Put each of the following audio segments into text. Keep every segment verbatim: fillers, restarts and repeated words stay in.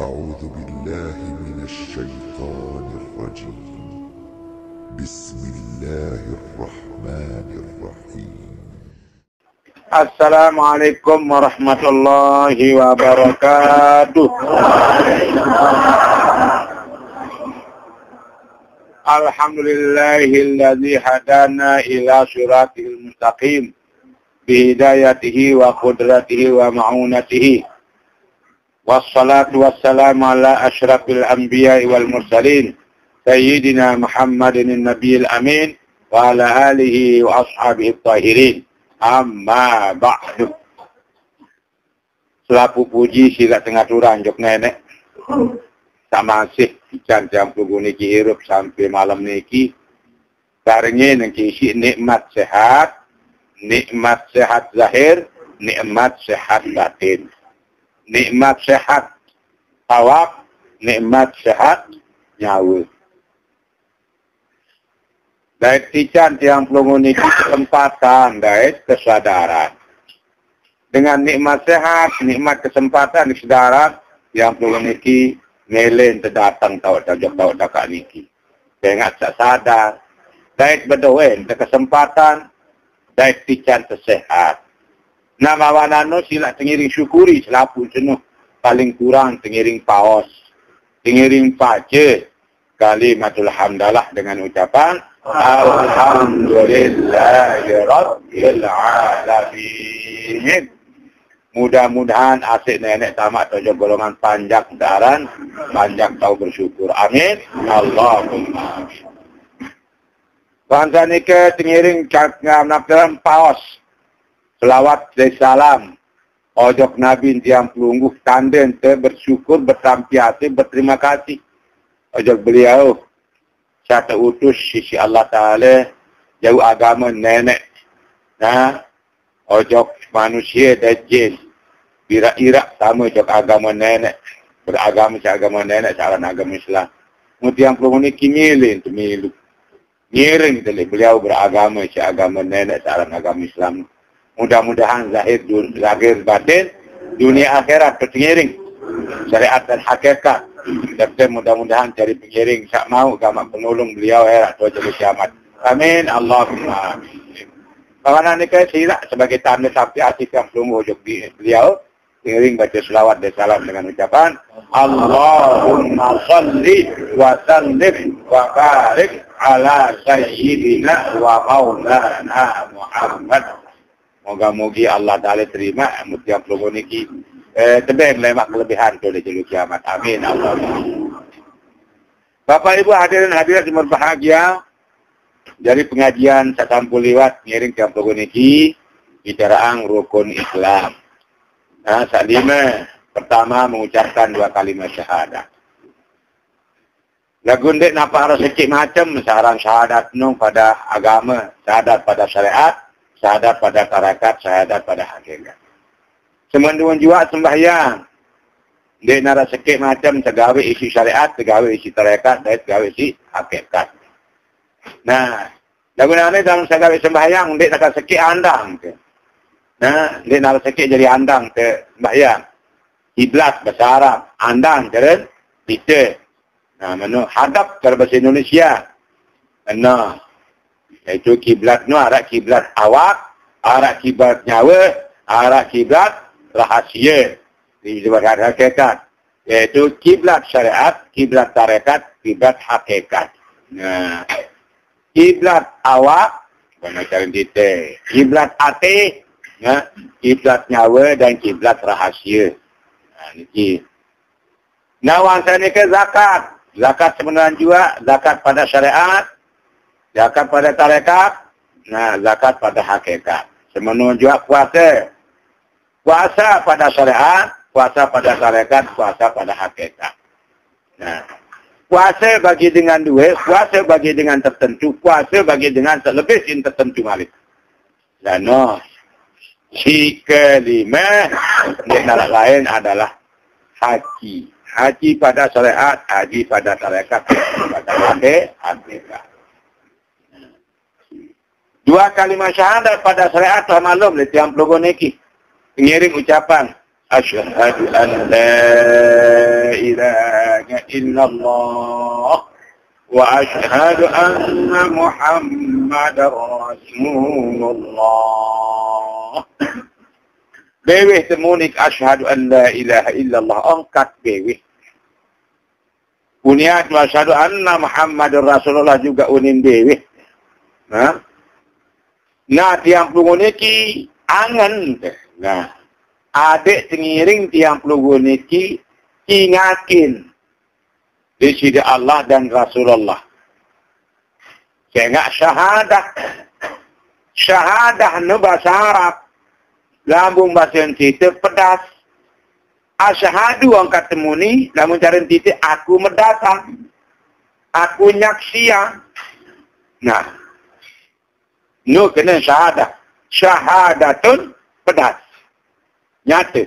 أعوذ بالله من الشيطان الرجيم. بسم الله الرحمن الرحيم. السلام عليكم ورحمة الله وبركاته. الحمد لله الذي هدانا إلى صراطه المستقيم بهدايته وقدرته ومعونته. والصلاة والسلام على أشرف الأنبياء والمرسلين سيدنا محمد النبي الأمين وعلى آله وأصحابه الطاهرين. Amma ba'du. Selaku puji sila tengah turang jok nenek. Tak masih ikan jam puluh niki hirup sampai malam niki. Karena niki isi nikmat sehat, nikmat sehat zahir, nikmat sehat batin. Nikmat sehat awak, nikmat sehat nyawa. Dari tican tiang pelungu ini kesempatan dari kesadaran. Dengan nikmat sehat, nikmat kesempatan, kesadaran, tiang pelungu ini ngelen terdatang tahu tajak tahu dakak niki. Dengat tak sadar. Dari berdoen kesempatan, dari tican tersehat. Nama wanano sila tengiring syukuri selapu jenuh. Paling kurang tengiring paos. Tengiring pace. Kalimatul hamdalah dengan ucapan Alhamdulillahirabbil alamin. Mudah-mudahan asyik nenek tamat tujuh golongan panjang daran, panjang tahu bersyukur. Amin. Allahumma amin. Bangsa nika tengiring ngam-ngam paos. Selawat dan salam. Ojok Nabi tiang pelungguh tanden te bersyukur, bertampiasi, berterima kasih. Ojok beliau satu utus sisi Allah Ta'ala jauh agama nenek. Nah, ojok manusia dan jin. Irak-irak sama ojok agama nenek. Beragama seagama nenek, saran agama Islam. Mutiang pelungu ni kimilin tu milu. Ngiring tadi beliau beragama seagama nenek, saran agama Islam. Mudah-mudahan zahir, zahir batin, dunia akhirat tertingiring. Syariat dan hakikat. Dokter mudah-mudahan cari pengiring sak mau gamak penolong beliau herat tu jadi kiamat. Amin. Allahumma amin. Kawanan ni kan silap sebagai tanda sapi asik yang belum wujud beliau. Pengiring baca selawat dan salam dengan ucapan Allahumma salli wa sallim wa barik ala sayyidina wa maulana Muhammad. Moga-moga Allah Ta'ala terima mutiang pelungu niki. Eh, tebeng lemak kelebihan tu di jalur kiamat. Amin. Allah. Bapak Ibu hadirin hadirat yang berbahagia. Dari pengajian satampu liwat ngiring ke Amplogo niki bicaraan rukun Islam. Nah, saat lima pertama mengucapkan dua kalimat syahadat. Lagu ndek napa rezeki macam sarang syahadat nung pada agama, syahadat pada syariat, syahadat pada tarakat, syahadat pada hakikat. Semenduan jua sembahyang. Dia nara sekit macam tegawe isi syariat, tegawe isi tarekat, dan tegawe isi hakikat. Nah, lagu-lagu dalam tegawe sembahyang, dia nak sekit andang. Nah, dia nara sekit jadi andang ke sembahyang. Kiblat bahasa Arab, andang keren, kita. Nah, mana hadap ke bahasa Indonesia. Nah, iaitu kiblat nu arah kiblat awak, arah kiblat nyawa, arah kiblat rahasia di sebagai hakikat, yaitu kiblat syariat, kiblat tarekat, kiblat hakikat. Nah, kiblat awak, macam kita, kiblat hati, ya, kiblat nyawa dan kiblat rahasia. Nah, ini. Nah, wangsa ni ke zakat, zakat sebenarnya juga zakat pada syariat, zakat pada tarekat, nah zakat pada hakikat. Sebenarnya juga puasa. Puasa pada syariat, puasa pada tarekat, puasa pada hakikat. Nah, puasa bagi dengan duit, puasa bagi dengan tertentu, puasa bagi dengan terlebih sin tertentu malik. Dan no, si kelima, yang lain adalah haji. Haji pada syariat, haji pada tarekat, pada hakikat. Dua kalimat syahadat pada syariat telah maklum di tiang pelungu niki. Pengiring ucapan Asyhadu an la ilaha illallah wa asyhadu anna Muhammadar Rasulullah. Beweh temunik asyhadu an la ilaha illallah. Angkat beweh. Uniat wa asyhadu anna Muhammadar Rasulullah juga unin beweh. Nah, nah tiang pelunguniki angan. Nah, adik tengiring tiang pelunguniki ingakin di sisi Allah dan Rasulullah. Sehingga syahadah. Syahadah nu bahasa Arab. Lambung bahasa kita pedas. Asyhadu angkat temuni. Lamun cara titik aku mendatang. Aku nyaksian. Nah. Nu kena syahadah. Syahadatun pedas. Nyata.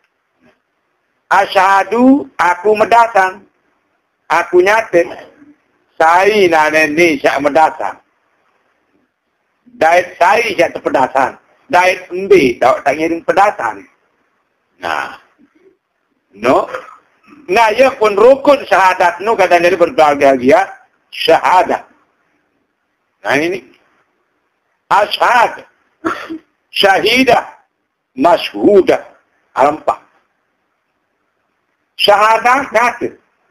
Asyhadu aku mendatang. Aku nyata. Saya nak ni syak mendatang. Dait saya syak terpedasan. Dait embi tak tak ngiring pedasan. Nah. No. Nah, ya pun rukun syahadat nu kata dari berbahagia syahadat. Nah ini. Asyhad. Syahidah. Masyhudah. Empat. Syahadah kata.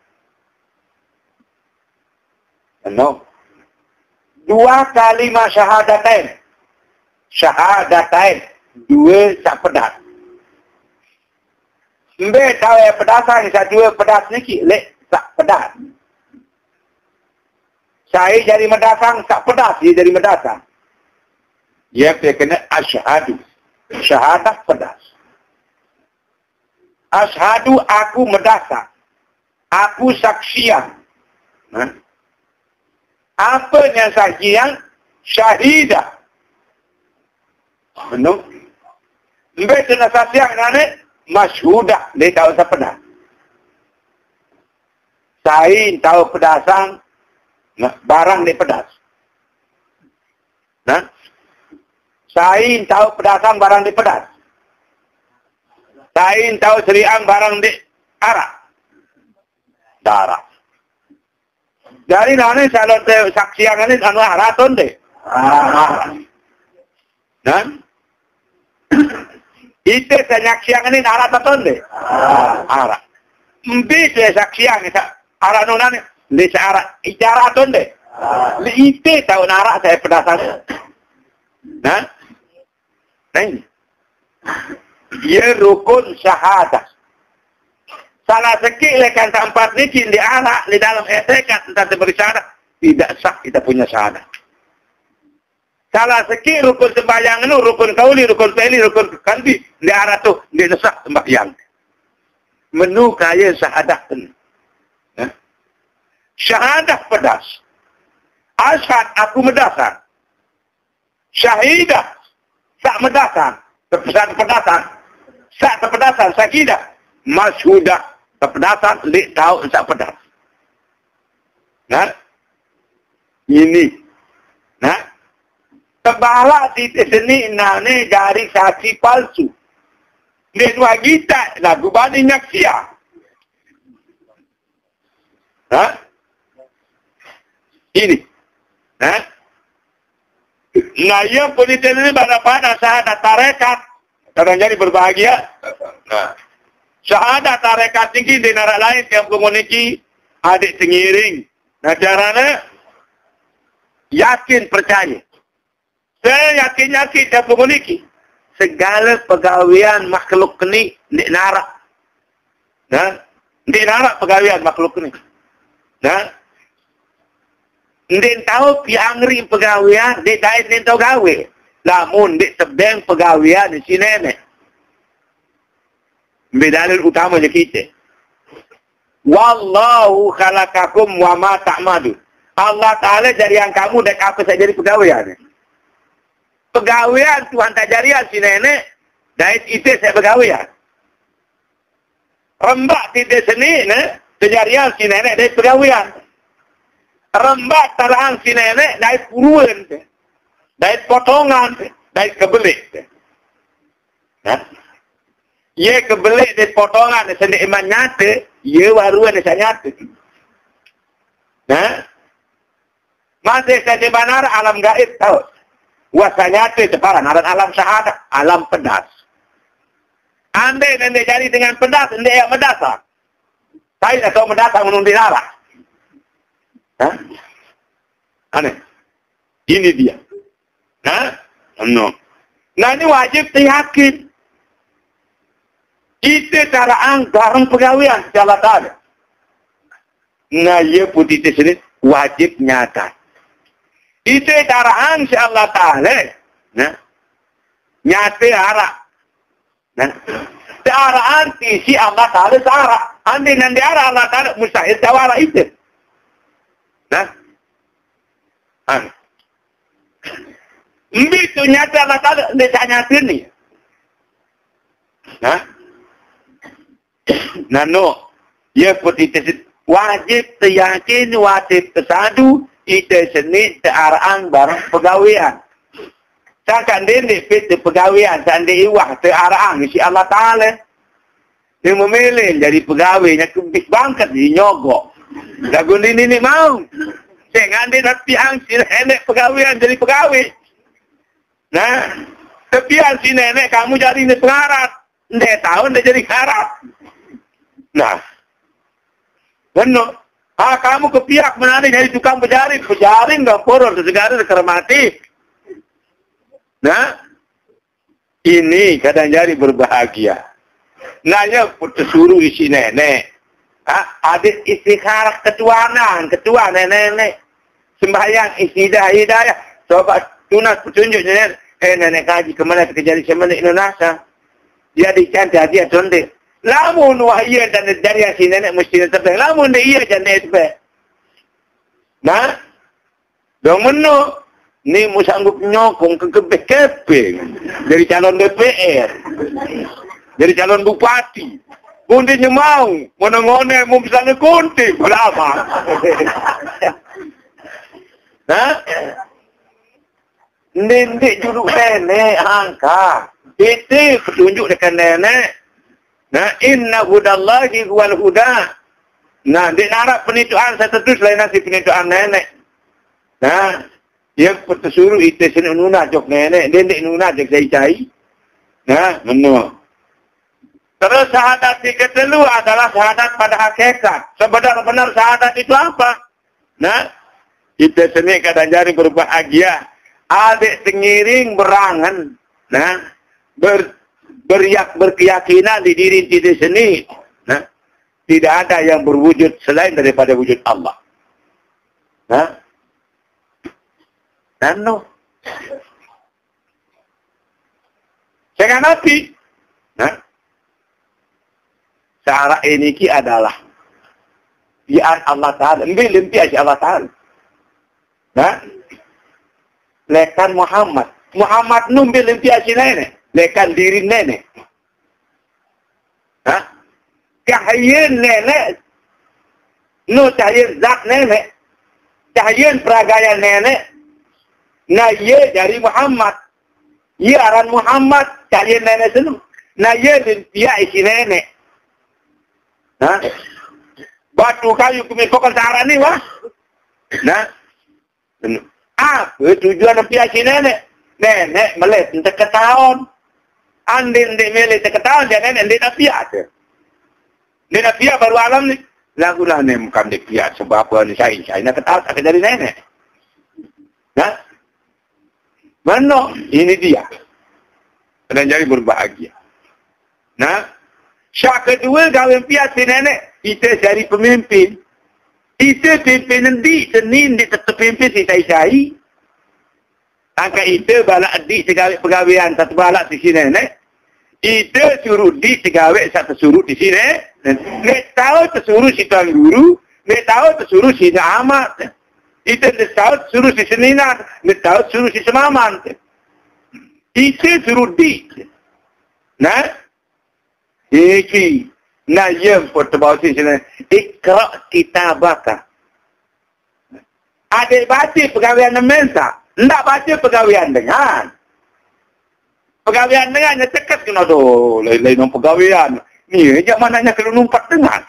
No. Dua kalimat syahadatain. Syahadatain. Dua tak pedas. Mbe tahu yang pedasan. Saya dua pedas ni. Lek tak pedas. Saya jadi medasang. Tak pedas. Dia jadi medasang. Dia kena asyhadu. Syahadah pedas. Asyhadu aku medasang. Aku saksian. Nah. Apa yang saksian? Syahidah. Benar. Mbak kena saksian kan? Masyhudah. Dia tahu saya pedas. Saya tahu pedasang. Barang dia pedas. Nah. Saya tahu pedasang barang dia pedas. Saya tahu seriang barang dia arak. Darah. Dari mana kalau saksian ini anu arak ton deh. Arak. Nah. Itu saksian ini arak ton deh. Arak. Mbi saya saksian ini arak nunane. Desa arak. Icara ton deh. Itu tahu arak saya pedasan. Nah. Nah. Ia rukun syahadah. Salah sikit lekan tempat ni di anak di dalam etikat tentang beri syahadah tidak sah kita punya syahadah. Salah sikit rukun sembahyang itu rukun kauli, rukun fi'li, rukun kalbi di arah tu di sah sembahyang. Menu kaya syahadah ni. Nah. Syahadah pedas. Asyhad aku medasang. Syahidah sak medasang. Terpedasan terpedasan. Sak terpedasan sakidah. Masyhudah terpedasan lik tahu sak pedas. Nah. Ini. Nah. Tebalak di sini nah ni dari saksi palsu. Ni dua kita lagu bani nyaksia. Hah? Ini. Hah? Nah, yang politik ini pada-pada syahadat tarekat. Kadang jadi berbahagia. Nah. Syahadat tarekat tinggi di negara lain yang memiliki adik tengiring. Nah, caranya yakin percaya. Saya yakin-yakin dia memiliki segala pegawaian makhluk ini di narak. Nah, di narak pegawaian makhluk ini. Nah, Ndin tahu piangri pegawaian, di dait ndin tahu gawe. Namun di tebeng pegawaian di sini nenek. Bedalil utamanya kita. Wallahu khalaqakum wa ma ta'madun. Allah Ta'ala dari yang kamu dan apa saja jadi pegawaian. Pegawaian Tuhan tak jarian si nenek, dait itu saya pegawaian. Rembak tidak seni, ne? Kejarian si nenek dari pegawaian. Rembak taraan si nenek dari puruan, dari potongan, dari kebelik. Nah. Ia kebelik di potongan, di sendik iman nyata, ia waruan di nyata. Nah, masih saya benar alam gaib tahu. Wasa nyata separan, alam syahadat, alam pedas. Andai nanti jadi dengan pedas, andai yang medasa. Saya tak tahu medasa menundi darah. Hah? Aneh. Ini dia. Nah, no. Nah ini wajib yakin. Itu cara anggaran pegawaian Allah Ta'ala. Nah, ia putih di sini wajib nyata. Itu cara anggaran Allah Ta'ala. Nah, nyata arah. Nah, cara anti si Allah Ta'ala searah. Andai nanti arah Allah Ta'ala mustahil tawara itu. Nah, an. Itu nyata Allah Ta'ala desa nyata ni. Nah, nah no, ia putih tersebut wajib teryakin, wajib tersadu, itu seni terarang barang pegawaian. Takkan dia ni fit pegawaian, tak dia iwah terarang si Allah Ta'ala. Dia memilih jadi pegawainya kebis bangkat, dia nyogok. Lagu ni ni mau. Jangan dia nak piang si nenek pegawaian jadi pegawai. Nah, tepian si nenek kamu jadi ni pengarap. Dia tahu dia jadi pengarap. Nah, benar. Ah, kamu kepiak menari jadi tukang pejaring. Pejaring enggak poror, segala dikermati. Nah, ini kadang jadi berbahagia. Nanya suruh isi nenek. Ah, adik istikharah ketuanan, ketua nenek-nenek. Sembahyang istidah hidayah. Coba tunas petunjuk nenek. Eh nenek kaji kemana terjadi semana Indonesia. Dia dicantik dia contek. Lamun wahia dan dari si nenek mesti terbaik. Lamun dia iya dan dia terbaik. Nah, dong menu ni mu sanggup nyokong ke kebek-kebek dari calon D P R, dari calon bupati. Kuntinya mau, mana-mana mau misalnya kunti, berapa? Nah, nenek juduk nenek angka, itu petunjuk dekat nenek. Nah, inna hudallahi wal huda. Nah, di narap penituan saya terus lain nanti penituan nenek. Nah, yang tersuruh itu sini nuna jok nenek, nenek nuna jok saya cai. Nah, menua. Terus syahadat yang kedua adalah syahadat pada hakikat. Sebenar-benar syahadat itu apa? Nah, kita sini kadang jadi berbahagia. Adik sengiring berangan. Nah, ber, beriak, berkeyakinan di diri diri sini. Nah, tidak ada yang berwujud selain daripada wujud Allah. Nah, nano. Saya nabi. Nah, cara ini ki adalah biar Allah Ta'ala. Ambil limpi aja Allah Ta'ala. Nah, lekan Muhammad. Muhammad numbil limpi aja nenek. Lekan diri nenek. Hah? Cahaya nenek. No cahaya zat nenek. Cahaya peragaya nenek. Nah, ia dari Muhammad. Ia aran Muhammad. Cahaya nenek senu. Nah, ia limpi isi nenek. Nah, batu kayu kumikokan cara ni wah. Nah, apa tujuan nampi si nenek? Nenek melet entek ketahuan. Andin di melet entek ketahuan dia nenek dia tapi ada. Dia tapi baru alam ni. Lagu lah ni bukan dia piat sebab apa ni saya saya nak ketahuan tak dari nenek. Nah, mana ini dia. Dan jadi berbahagia. Nah, syak kedua kawin piat si nenek, kita cari pemimpin. Kita pimpin nanti, Senin dia tetap pimpin si saya-saya. Angka itu balak adik segawai pegawaian satu balak di si nenek. Itu suruh di segawai satu suruh di si nenek. Nek tahu tersuruh si tuan guru, nek tahu tersuruh si amat. Itu nek tahu tersuruh si seninat, nek tahu tersuruh si semaman. Itu suruh di. Nah, iki na yem portable sini ikra kitabaka. Adik baca pegawaian mensa, ndak baca pegawaian dengan. Pegawaian dengannya cekat kena doh. Lain-lain orang pegawaian. Ni, jak mananya kalau numpat dengar.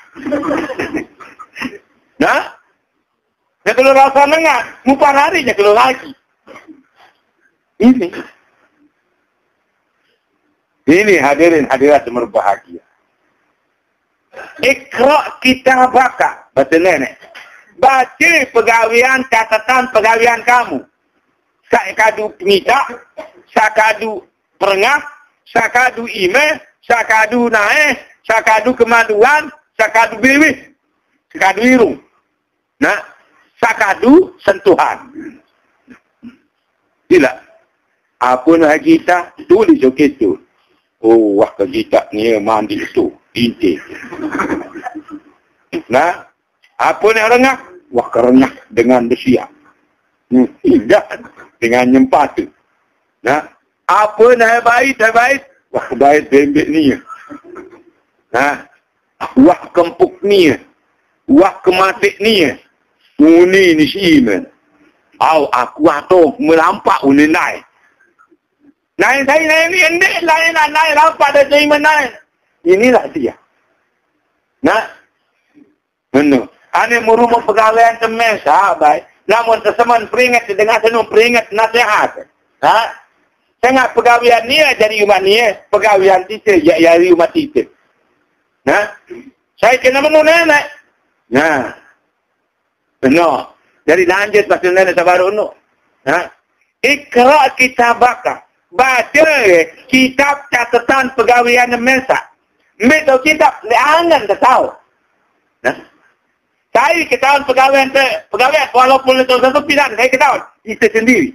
Nah? Ya kalau rasa dengar, mumpah hari je kalau lagi. Ini. Ini hadirin hadirat yang berbahagia. Iqra' kitabaka. Bahasa nenek. Baca pegawaian, catatan pegawaian kamu. Sakadu pengidak, sakadu perengah, sakadu email, sakadu naik, sakadu kemaluan, sakadu bibis, sakadu irung. Nah, sakadu sentuhan. Tidak. Apa nak kita tulis okey tu. Oh, wah kita ni mandi tu, inti. Nah, apa nak rengah? Wah kerengah dengan bersiap. Hmm, tidak dengan nyempatu. Nah, apa nak baik, nak baik? Wah baik bembek ni. Nah, wah kempuk ni. Wah kematik ni. Ini ni simen. Au aku atau melampak uni naik. Naik saya naik ni endek lain nak naik lampak dah saya menaik. Inilah dia. Nah, benar. Ane merumah pegawaian temen sahabat. Namun teman peringat dengan senung peringat nasihat. Ha? Sangat pegawaian ni jadi umat ni. Pegawaian kita jadi umat kita. Nah, saya kena menurut nenek. Nah, benar. Jadi lanjut pasal nenek sabar unu. Nah, Iqra' kitabaka. Baca kitab catatan pegawaian Mensa. Betul kitab leangan tak tahu. Nah, saya ketahuan pegawaian pegawaian walaupun itu satu pilihan saya ketahuan itu sendiri.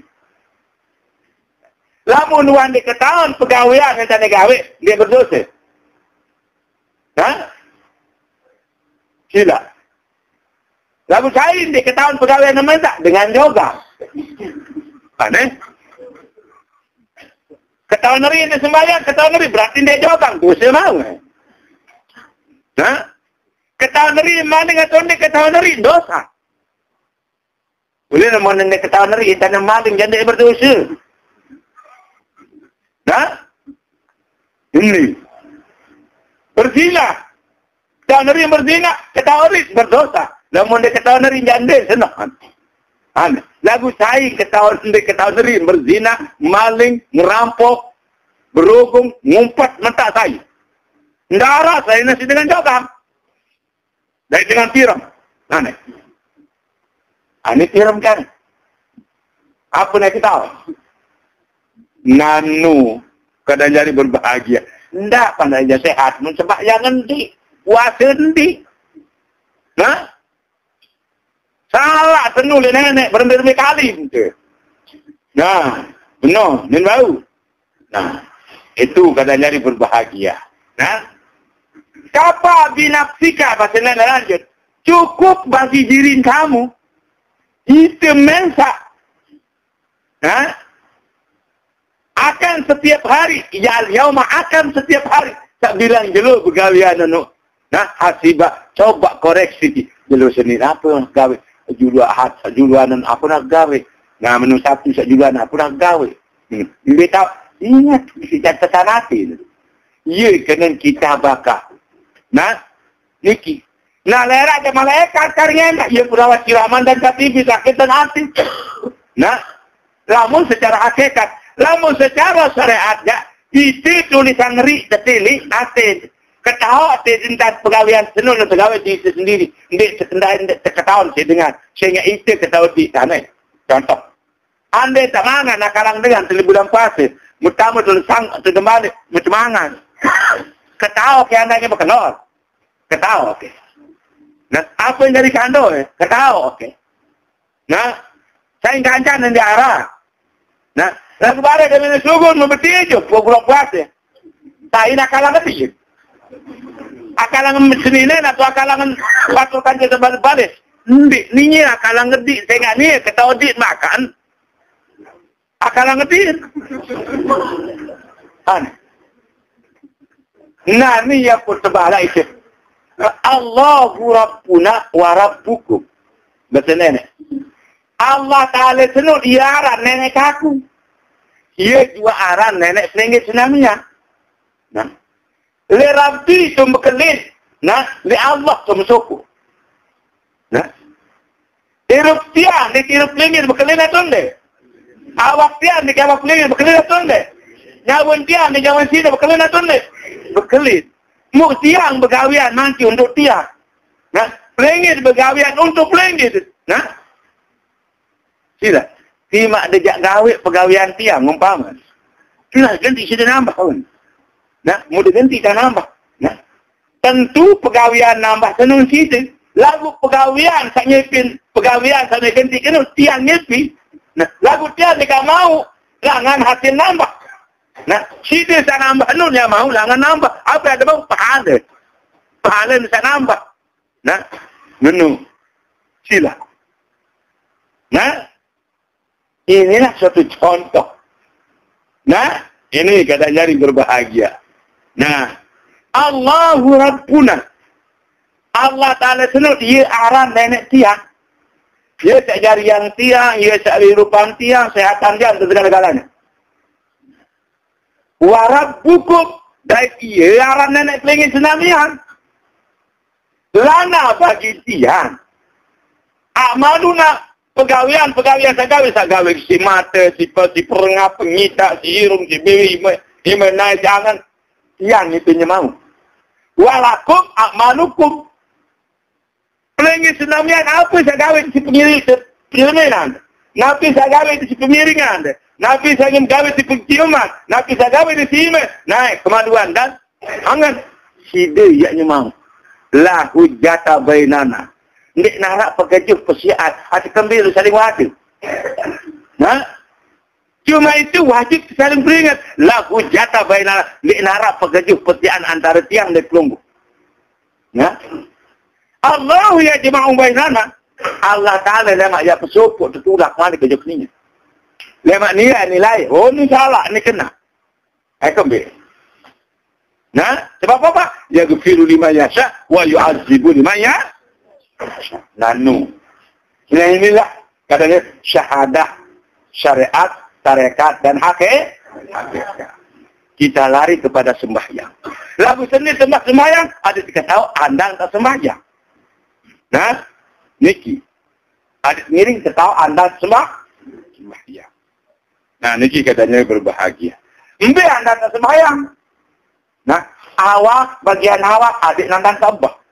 Lamun wan dia ketahuan pegawaian yang tak gawe dia berdosa. Hah? Sila. Lalu saya dia ketahuan pegawaian yang Mensa dengan yoga. Aneh. Ketahuan hari ini sembahyang, ketahuan hari berarti dia jogang. Dosa mau. Hah? Ketahuan hari mana dengan dia ketahuan hari dosa. Boleh nama dia ketahuan hari tanam maling janda berdosa. Hah? Ini. Berzina. Ketahuan hari berzina, ketahuan hari berdosa. Namun dia ketahuan hari janda senang. Aneh. Lagu saya ketahuan sendiri ketahuan sendiri berzina, maling, merampok, berhubung, ngumpat mentak saya. Darah saya nasi dengan jogang. Dari dengan tiram. Aneh. Aneh tiram kan? Apa nak kita tahu? Nanu kadang jadi berbahagia. Tidak pandai jadi sehat. Sebab jangan di. Puasa di. Nah? Salah tenul nenek berempat-empat kali. Nah, benar, nen bau. Nah, itu kadang jadi berbahagia. Nah, kapa binafsika bahasa nenek lanjut. Cukup bagi diri kamu. Itu Mensa. Nah, akan setiap hari. Ya, yauma akan setiap hari. Tak bilang jelo pegawaian anu. Nah, hasibah coba koreksi. Jelo seni apa gawe? Julu ahad, juluanan apa nak gawe. Nah, menu satu, juluan apa nak gawe. Hmm. Dia tahu, ingat, si catatan hati. Ya, kena kita bakar. Nah, niki. Nah, lerak je malaikat karya nak. Ya, perawat kiraman dan katibi, sakit dan hati. Nah, lamun secara hakikat. Lamun secara syariatnya, itu tulisan ri, detili, hati. Ketahuan saya tentang pegawaian senul dan pegawai diri sendiri. Ini ketahuan saya dengar. Sehingga itu ketahuan di sana. Contoh. Andai tak mangan nak kalang dengan seli bulan puasa. Mutamu tu sang tu demalik macam mangan. Ketahuan ke andainya berkenal. Ketahuan okey. Nah, apa yang dari kando eh? Ketahuan okey. Nah, saya kancan dan diarah. Nah, lalu barang kami sugun membeti je bulan puasa. Tak nak kalang ketiga. Akalangan seninen atau akalangan pasukan je sebalik-balik. Ndik, ni ni akalangan dik. Saya ingat ni, ketawa dik makan. Akalangan dik. Nah, ni yang pun sebalik itu. Allahu Rabbuna wa Rabbukum. Betul nenek. Allah Ta'ala senul iaran nenek aku. ia jual aran nenek seringgit senamnya. Nah, le Rabbi tu berkelit. Nah, le Allah tu bersyukur. Nah, tirup tiang, di tirup lingit berkelit atau enggak? Awak tiang, di awak lingit berkelit atau enggak? Nyawan tiang, di nyawan sini berkelit atau enggak? Berkelit. Mu tiang bergawian nanti untuk tiang. Nah, lingit bergawian untuk lingit. Nah, sila. Timak dejak gawe pegawaian tiang, umpama. Sila, ganti sudah nambah pun. Nah, mau diganti kan nambah. Nah, tentu pegawaian nambah senang situ. Lagu pegawaian sak nyepin, pegawaian sak ganti kena tiang nyepi. Nah, lagu tiang jika mau, langan hasil nambah. Nah, situ sak nambah nun yang mau langan nambah. Apa ada bang pahala? Pahala bisa nambah. Nah, menu sila. Nah, inilah suatu contoh. Nah, ini kata jari berbahagia. Nah, Allahu Rabbuna. Allah Ta'ala senang dia aran nenek tiang. Dia tak jari yang tiang, dia tak kehidupan tiang, sehatan dia untuk segala-galanya. Warab bukum. Dan ia aran nenek pelingin senamian. Lana bagi tiang. Amaluna. Pegawaian, pegawaian segawai, segawai si mata, si pe, si perengah, pengita, si irung, si biri, si menaik jangan. Yang itu mau. Walakum akmanukum. Pelingin senamian apa segawai si pengiring, si pengiringan. Napi segawai si pemiringan. Napi segawai si penciuman. Napi segawai si sime. Naik kemaduan dan angan. Si dia yang mau. La hujjata bainana. Nek narak pegajuh persiaan hati kembali saling wajib. Nah, cuma itu wajib saling beringat. Lagu jatah bainana. Nek narak pegajuh persiaan antara tiang dan pelunggu. Nah, Allah ya jema'u bainana. Allah Ta'ala lemak ya pesupuk tertulak mana kejuh ni. Lemak nilai nilai. Oh ni salah ni kena. Hai kembali. Nah, sebab apa? Ya gafiru lima yasha wa yu'azibu lima yasha. Nanu. Nah inilah katanya syahadah, syariat, tarekat dan hakikat. Kita lari kepada sembahyang. Lagu seni sembah sembahyang ada tiga tahu andang tak sembahyang. Nah, niki. Ada miring tahu andang sembah sembahyang. Nah, niki katanya berbahagia. Mbe andang tak sembahyang. Nah, awak bagian awak adik nandang tambah.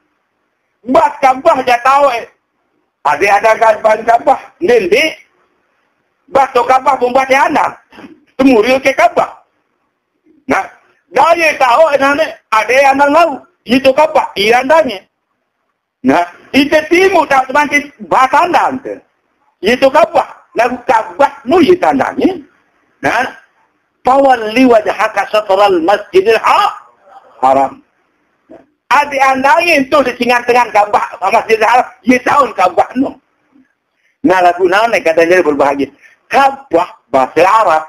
Bas kabah dia tahu eh. Ada ada ban kabah. Nanti bas to kabah membuat dia anak. Temuril ke kabah. Nah, dia tahu nane ada anak lau. Itu kabah iya andanya. Nah, itu timu tak semakin bahasa anda. Itu kabah. Lagu kabah mu itu andanya. Nah, tawalli wajhaka satral masjidil haram. Adik andanya itu di tengah-tengah Kaabah Masjid Haram, dia tahun Kaabah no. Nah lagu nana katanya berbahagia. Kaabah bahasa Arab.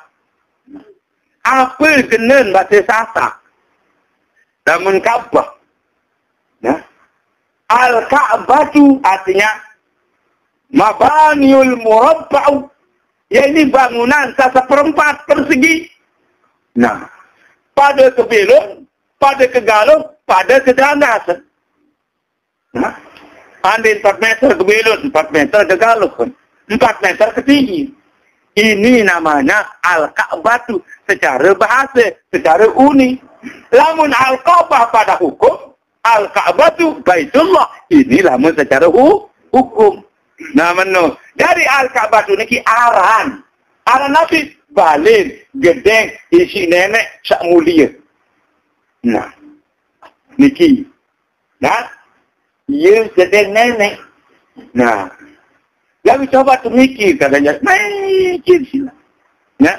Apa kenen bahasa Sasak. Namun Kaabah. Nah, Al-Kaabah itu artinya mabaniul murabba'u. Ya ini bangunan seperempat persegi. Nah, pada kebelon, pada kegalon, pada kedangasan. Nah, andai empat meter ke belon, empat meter ke galon, empat meter ke tinggi. Ini namanya Al-Ka'bah secara bahasa, secara uni. Lamun Al-Ka'bah pada hukum, Al-Ka'bah itu Baitullah. Ini lamun secara hu hukum. Nah, menu. Dari Al-Ka'bah itu niki aran. Aran Nabi balin, gedeng, isi nenek, sak mulia. Nah, niki. Nah, ia sedang nenek. Nah, lalu coba tu mikir katanya, mikir sila. Nah,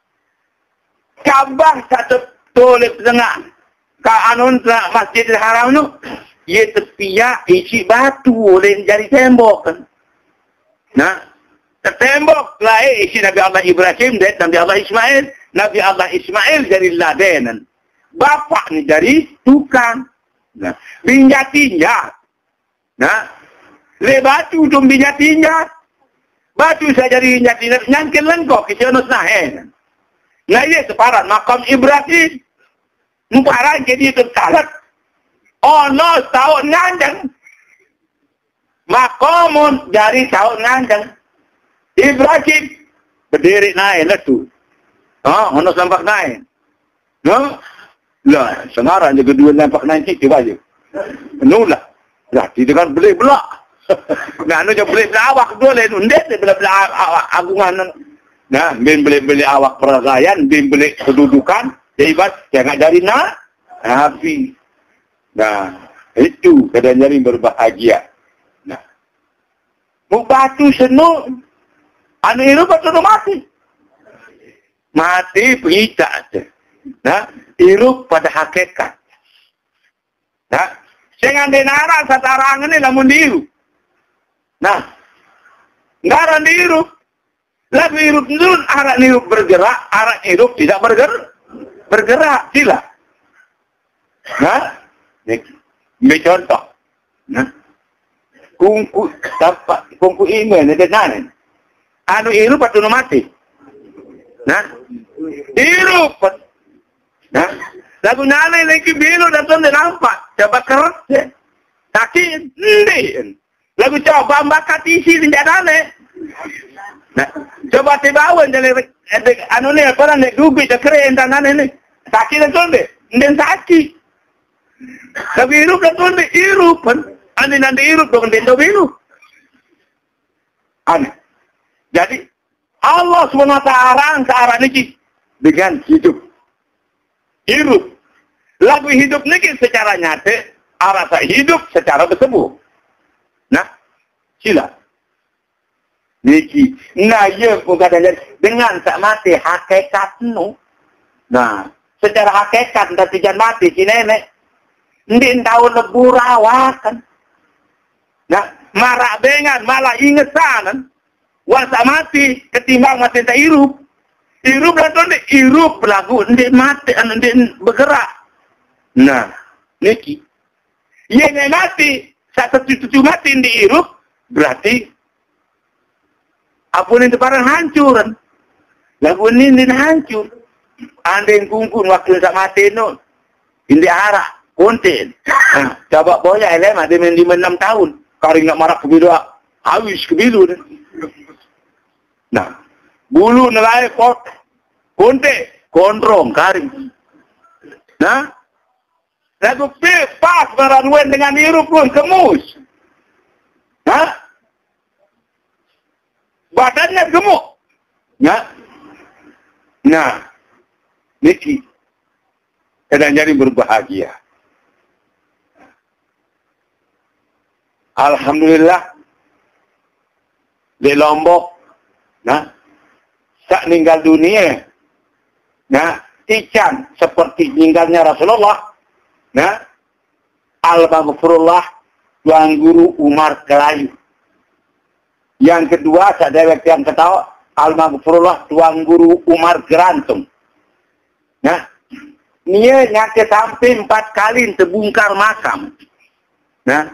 Kaabah satu tolip tengah. Ka anun Masjidil Haram tu, ia tepiak isi batu oleh jari tembok kan. Nah, tertembok lah isi Nabi Allah Ibrahim dan Nabi Allah Ismail. Nabi Allah Ismail dari ladenan. Bapak ni dari tukang. Nah, binjat-injat. Nah, le batu tu binjat-injat. Batu saya jadi binjat-injat. Nyangkin lengkok, kecil nus nahen. Nah iya separat makam Ibrahim. Separat jadi tersalat. Oh no, tahun ngandang. Makamun dari tahun ngandang. Ibrahim berdiri naik lah tu. Ah, ono nampak naik. No? Lah, sengaran je kedua nampak naik cik baju. No lah. Lah, tidak kan boleh belak. Nah, anu je boleh belak awak dua lain undet dia boleh belak awak agungan. Nah, bin boleh-boleh awak perasaan, bin boleh kedudukan, hebat, jangan jadi nak, api. Nah, itu keadaan jadi berbahagia. Nah, mubatu senu, anu hidup atau mati? Mati berita aja. Nah, hidup pada hakikat. Nah, jangan denara satarangan ini lamun dihirup. Nah, ngaran dihirup. Lalu hidup itu arah hidup bergerak, arah hidup tidak bergerak. Bergerak, sila. Nah, ini contoh. Nah, kungku, dapat, kungku ini, ini nane. Anu hidup atau mati? Nah, hidup. Nah, lagu nane lagi bilu dan tuan nampak. Coba keras, sakit, ini. Lagu coba bakat isi di nane. Nah, coba tibawan dari anu ni apa nak dubi dah keren dan ane ni sakit dan tuan deh, dan sakit. Tapi hidup dan tuan deh hidup pun, ane nanti hidup dong dan tuan hidup. Ane. Jadi Allah subhanahu wa taala searah ni dengan hidup, hidup. Lagu hidup ni secara nyata, arah hidup secara bersebuah. Nah, sila. Niki, nah ya bukan dengan tak mati hakikat nu. Nah, secara hakikat dan tidak mati si nenek, ndin tahu lebur awakan. Nah, marak dengan malah ingetan, wasa mati ketimbang mati tak hirup. Hirup dan tu ndin hirup lagu ndin mati, ndin bergerak. Nah, niki, yang mati satu tujuh mati ndin hirup berarti apa ni barang hancuran. Lagu ni ni hancur. Andeng kungkun waktu sak mati no. Indi arah konten. Coba boya elem ada men lima enam tahun. Kari nak marah kebilu habis kebilu. Nah, bulu nelai pot konte kontrong kari. Nah, lagu pe pas beraduan dengan hirup pun kemus. Hah? Badannya gemuk. Ya. Nah, niki kadang jadi berbahagia. Alhamdulillah di Lombok, nah, sak meninggal dunia, nah, ikan seperti meninggalnya Rasulullah, nah, Al-Maghfurullah Tuan Guru Umar Kelayu. Yang kedua, saya dewek yang ketawa, Al-Maghfurullah Tuan Guru Umar Gerantung. Nah, dia nyake sampai empat kali terbungkar makam. Nah,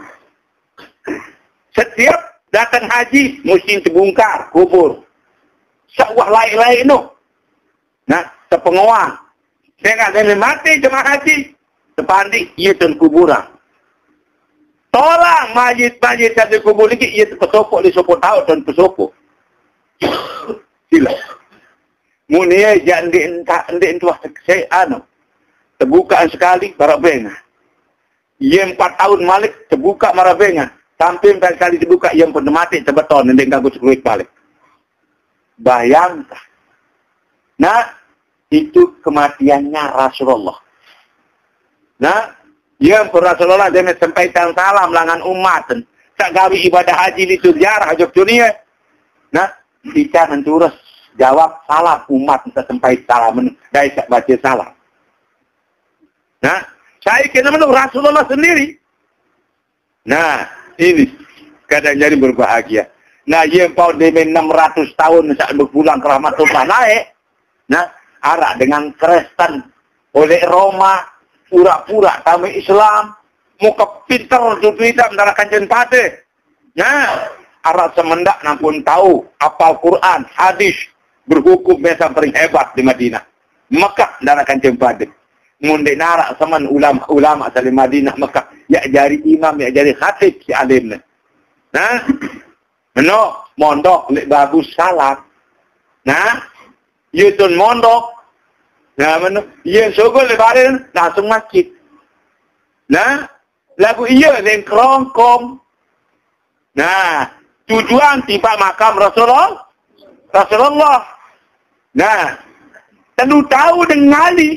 setiap datang haji, mesti terbungkar kubur. Sewah lain-lain itu. Nah, sepengawang. Saya kata, mati jemaah haji. Sepandi, ia dan kuburan. Tolong majid-majid satu kubur lagi, ia pesopok di sopok tahu dan pesopok. Sila. Munia jangan dientak, dientuah saya anu. Terbukaan sekali, marabenga. Ia empat tahun malik, terbuka marabenga. Sampai empat kali terbuka, ia pun mati, terbeton, dan ganggu sekuit balik. Bayangkan. Nah, itu kematiannya Rasulullah. Nah, yang Rasulullah dia sampaikan salam langan umat. Tak gawi ibadah haji itu ziarah hajab dunia. Nah, kita menturus jawab salam umat kita sampai salam dari baca salam. Nah, saya kena menurut Rasulullah sendiri. Nah, ini kadang jadi berbahagia. Nah, yang pau di enam ratus tahun saat berpulang ke rahmatullah naik. Nah, arah dengan Kristen oleh Roma. Pura-pura kami Islam, muka pintar tutu hitam darah kanjen pate. Nah, arah semendak nampun tahu apa Quran, hadis berhukum biasa paling hebat di Madinah. Mekah nara kancing padet. Mundik narak saman ulama-ulama asal Madinah Mekah. Ya jari imam, ya jari khatib si alim. Nah, no mondok lek bagus salat. Nah, yutun mondok. Nah, meno yen sogol le baren langsung masjid. Nah, lagu iya len kerongkong. Nah, tujuan tiba makam Rasulullah. Rasulullah. Nah, tentu tahu dengan Ali.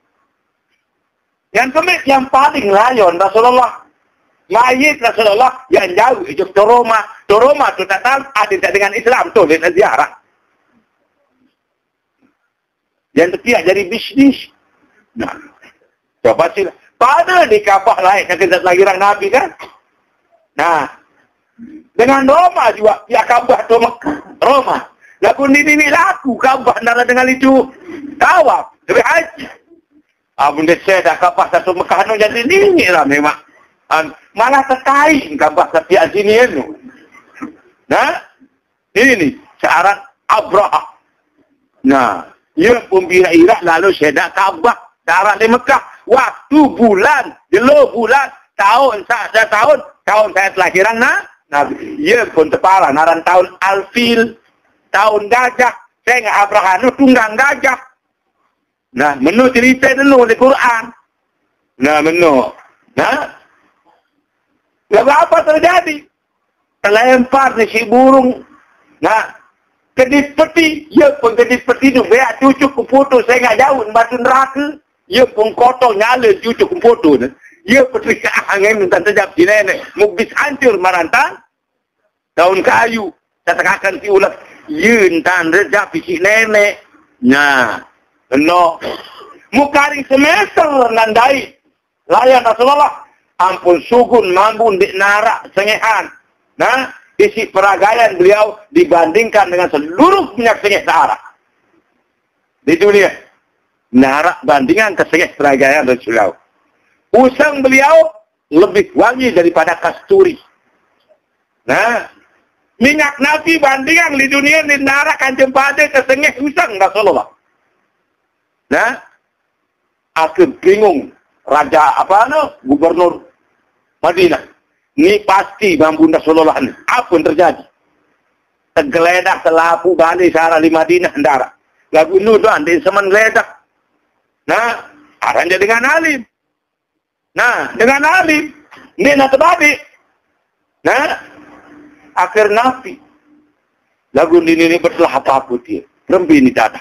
Yang kemik yang paling layon Rasulullah. Mayit Rasulullah yang jauh itu Toroma. Toroma itu tak tahu ada dengan Islam tu lihat ziarah. Yang ketiga jadi bisnis. Nah, coba sila. Pada di kapal lain yang kita lagi orang Nabi kan. Nah, dengan Roma juga ya Ka'bah tu Roma. Laku ni ni laku Ka'bah nara dengan itu tawaf lebih haji. Abang dia saya dah Ka'bah satu Mekah nu jadi ni lah memang. Malah terkait Ka'bah setiap sini tu. Nah, ini ni searang Abraha. Nah, ia pun bila-bila lalu saya dah Ka'bah darah di Mekah. Waktu bulan, jelo bulan, tahun saya tahun, tahun saya kelahiran nah. Nabi, ia pun terparah naran tahun Alfil, tahun gajah. Saya ingat Abraham itu tunggang gajah. Nah, menu cerita dulu di Quran. Nah, menu. Nah, lalu apa terjadi? Terlempar ni si burung. Nah, kedis peti. Ia pun kedis peti tu. Biar cucuk ke foto. Saya ingat jauh. Batu neraka. Ia pun kotor nyala cucuk ke foto ni. Ia putri angin minta terjap si nenek. Mubis hancur marantang. Daun kayu. Saya tengahkan si ulat. Ia entan rejap si nenek. Nah. No. Mukaring semester nandai. Layan Rasulullah. Ampun sugun mambun di narak sengehan. Nah. Isi peragaian beliau dibandingkan dengan seluruh minyak sengeh searah. Di dunia. Narak bandingan ke sengeh peragaian Rasulullah. Usang beliau lebih wangi daripada kasturi. Nah, minyak Nabi bandingan di dunia di narak kancing pada kesengeh usang Rasulullah. Nah, aku bingung raja apa no gubernur Madinah. Ini pasti bambu Rasulullah ni. Apa yang terjadi? Tergeledah selapu bani sarah di Madinah ndara. Lagu nuduhan di semen geledah. Nah, arahnya dengan alim. Nah, dengan alim, ini nak terbalik. Nah, akhir Nabi. Lagu ini ini bertelah apa-apa dia. Rembi ini dadah.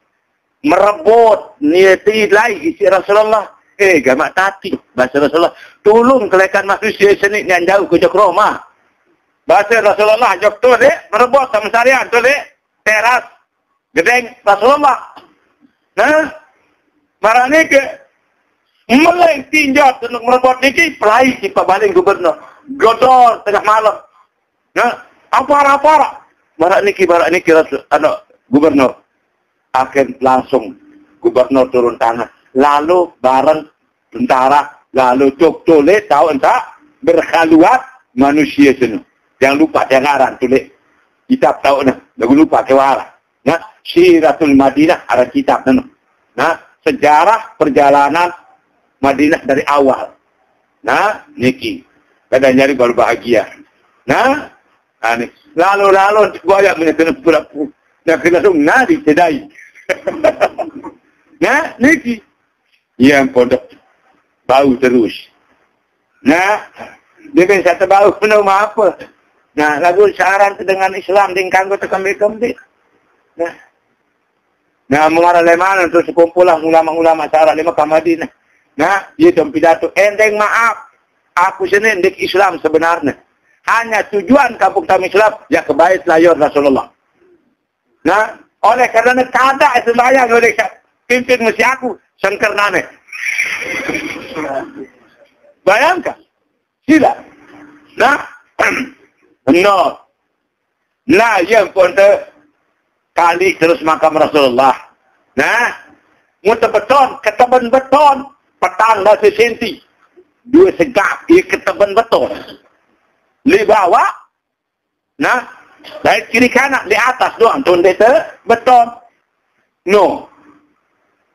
Merebut, niati lagi isi Rasulullah. Eh, gamak tati. Bahasa Rasulullah. Tolong kelekan manusia seni yang jauh ke Jok Roma. Bahasa Rasulullah. Jok tu dek. Merebut sama sarian tu dek. Teras. Gedeng Rasulullah. Nah, marah ni ke. Mulai tinjau untuk merebut niki pelai si pabaling gubernur. Godor tengah malam. Nah, apa-apa. Barak niki, barak niki anak gubernur. Akhir langsung gubernur turun tangan. Lalu bareng tentara, lalu cok tulis tahu entah berkhaluat manusia sini. Jangan lupa jangan tulis kitab tahu nah, jangan lupa kewara. Nah, Syiratul Madinah ada kitab nah. Nah, sejarah perjalanan Madinah dari awal. Nah, niki. Kadang nyari baru bahagia. Nah, nah ni. Lalu-lalu goyak punya kena pura-pura. Nak kena tu nadi sedai. Nah, niki. Yang pondok bau terus. Nah, dia kan satu bau penuh apa. Nah, lagu syaran dengan Islam dengan kanggo tekam-kambing. Nah. Nah, mengarah lemana terus sekumpulan ulama-ulama syarat lima ke Madinah. Nah, dia dalam pidato, endeng maaf, aku sini ndik Islam sebenarnya. Hanya tujuan kampung kami Islam, ya kebaik layar Rasulullah. Nah, oleh kerana kada sembahyang oleh pimpin mesti aku, sengker nane. Bayangkan, sila. Nah, no. Nah, yang pun kali terus makam Rasulullah. Nah, muter beton, keteban beton. Petang bahasa senti. Dua segap. Ia keteban betul. Di bawah. Nah. Dari kiri kanan. Di atas doang. Tuan dia betul. No.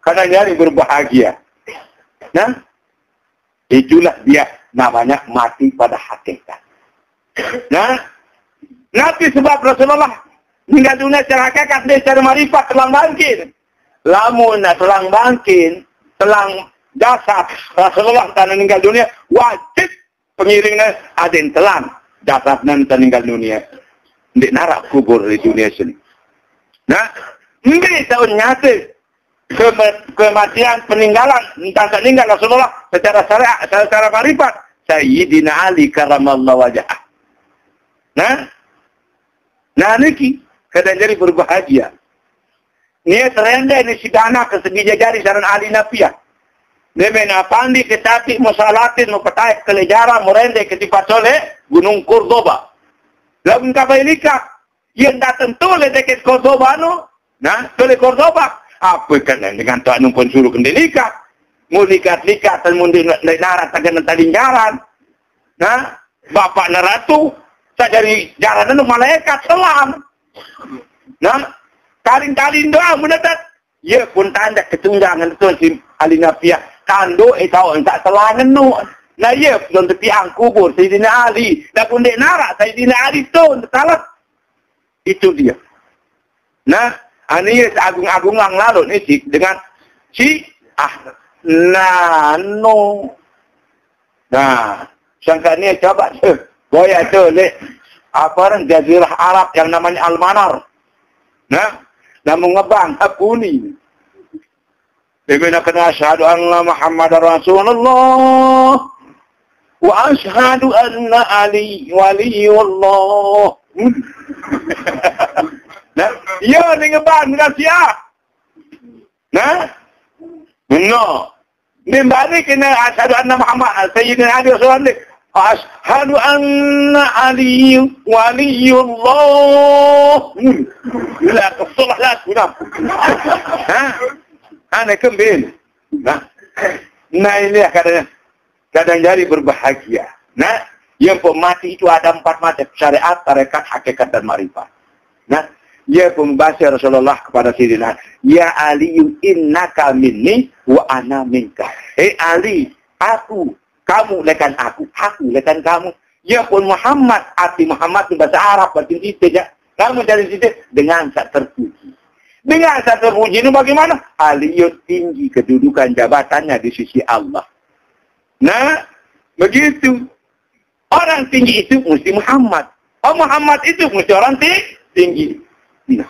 Kadang jadi berbahagia. Nah, itulah dia namanya mati pada hakikat. Nah, nanti sebab Rasulullah meninggal dunia secara hakikat dia secara marifat telah bangkit. Lamun telah bangkit, telah jasad Rasulullah tanah meninggal dunia, wajib pengiringnya ada yang telan jasad dan meninggal dunia. Di narak kubur di dunia sini. Nah, ini tahun nyata kematian peninggalan entah meninggal Rasulullah secara syariat, secara marifat Sayyidina Ali karamallahu wajhah. Nah, nah niki kadang jadi berbahagia. Ini terenda ini sidana ke segi jari saran Ali Nafiyah. Deme na pandi ketati musalatin mupatai kelejara morende ketipat soleh Gunung Cordoba. Lalu kapai nikah yang datang tole dekat Cordoba no, nah tole Cordoba. Apa kan dengan tuan numpun suruh kendi nikah, mau nikah nikah dan mundi narat tagan talinggaran. Nah, bapak naratu tak dari jalan itu malaikat selam. Nah, kalin-kalin doa mendapat. Ya pun tanda ketunjangan tuan si Alinafiyah. Kando etau tak selangan nu. Nah, ya pun tiang kubur Sayyidina Ali. Dan pun dek narak Sayyidina Ali tu salah. Itu dia. Nah, ini agung-agung lang lalu ni si dengan si ah nano. Nah, sangka ni coba tu. Goya tu le apa orang Jazirah Arab yang namanya Al-Manar. Nah, namun ngebang aku ni. Bagaimana kena asyhadu anna Muhammadar Rasulullah wa asyhadu anna Ali waliyullah. Nah, ya ni ngebang dengan siap. Nah, no. Ni balik kena asyhadu anna Muhammad Sayyidina Ali Rasulullah. Asyhadu anna Ali waliyullah. La kesalah lah sudah. Ha? Ana kembali. Nah. Nah ini kadang kadang jadi berbahagia. Nah, yang pemati itu ada empat mata, syariat, tarekat, hakikat dan marifat. Nah, ia pembaca Rasulullah kepada Sayyidina, ya Ali innaka minni wa ana minka. Hei Ali, aku kamu lekan aku, aku lekan kamu. Ya pun Muhammad, arti Muhammad itu bahasa Arab, berarti itu ya. Kamu dari situ dengan tak terpuji. Dengan tak terpuji itu bagaimana? Aliyut tinggi kedudukan jabatannya di sisi Allah. Nah, begitu. Orang tinggi itu mesti Muhammad. Oh Muhammad itu mesti orang tinggi. Nah,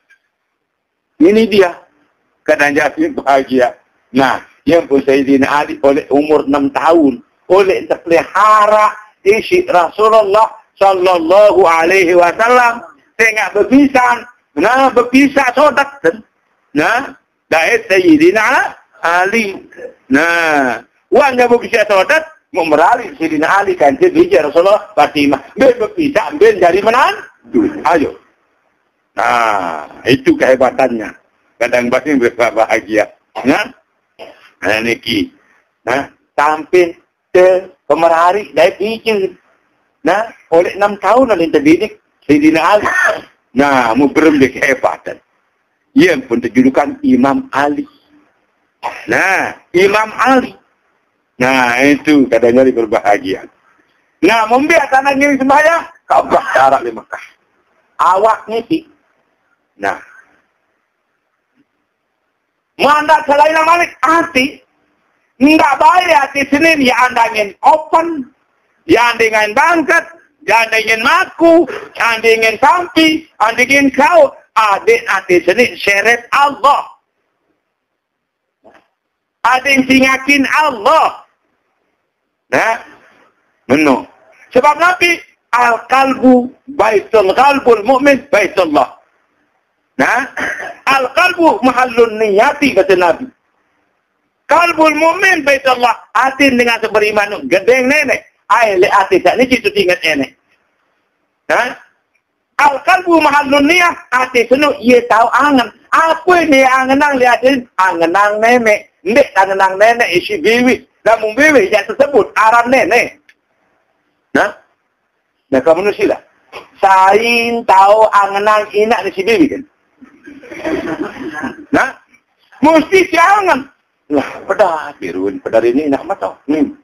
ini dia. Kadang jadi bahagia. Nah, yang pun Sayyidina Ali oleh umur enam tahun. Oleh terpelihara isi Rasulullah Sallallahu Alaihi Wasallam. Tengah berpisah. Nah, berpisah sodak. Nah, dari Sayyidina Ali. Nah, uangnya berpisah sodak. Memerali Sayyidina Ali kan jadi Rasulullah Fatimah. Dia berpisah. Dia jadi menan. Ayo. Nah, itu kehebatannya. Kadang-kadang berbahagia. Nah, nah niki. Nah, tampil ke pemerhari dari pikir. Nah, oleh enam tahun oleh terdidik Sayyidina Ali. Nah, mu berembe kehebatan. Ia pun terjulukan Imam Ali. Nah, Imam Ali. Nah, itu kadang-kadang berbahagia. Nah, membiak tanah nyeri sembahyang. Kaabah darah di Mekah. Awaknya sih. Nah. Mandat selain Malik hati. Enggak baik hati Senin. Ya anda ingin open. Ya anda ingin bangkat. Ya anda ingin maku. Ya anda ingin sampi. Anda ingin kau. Adik hati Senin. Syeret Allah. Ada yang singakin Allah. Nah. Menurut. Sebab Nabi. Al-qalbu baitul qalbul mu'min baitullah. Nah, al-qalbu mahallun niyati kata Nabi. Qalbul mu'min baitullah. Hati dengan seberiman gedeng nenek. Ai le hati tak ni citu ingat nenek. Nah, al-qalbu mahallun niyah. Hati senu ia tahu angan. Apa ni angenang lihatin? Angenang nenek. Ndek angenang nenek isi biwi. Namun biwi yang tersebut aram nenek. Nah, nah kamu nusilah. Sain tahu angenang inak ni si bibi kan. Nah, Mesti jangan. Lah, pedas birun, pedar ini nak matau. Hmm.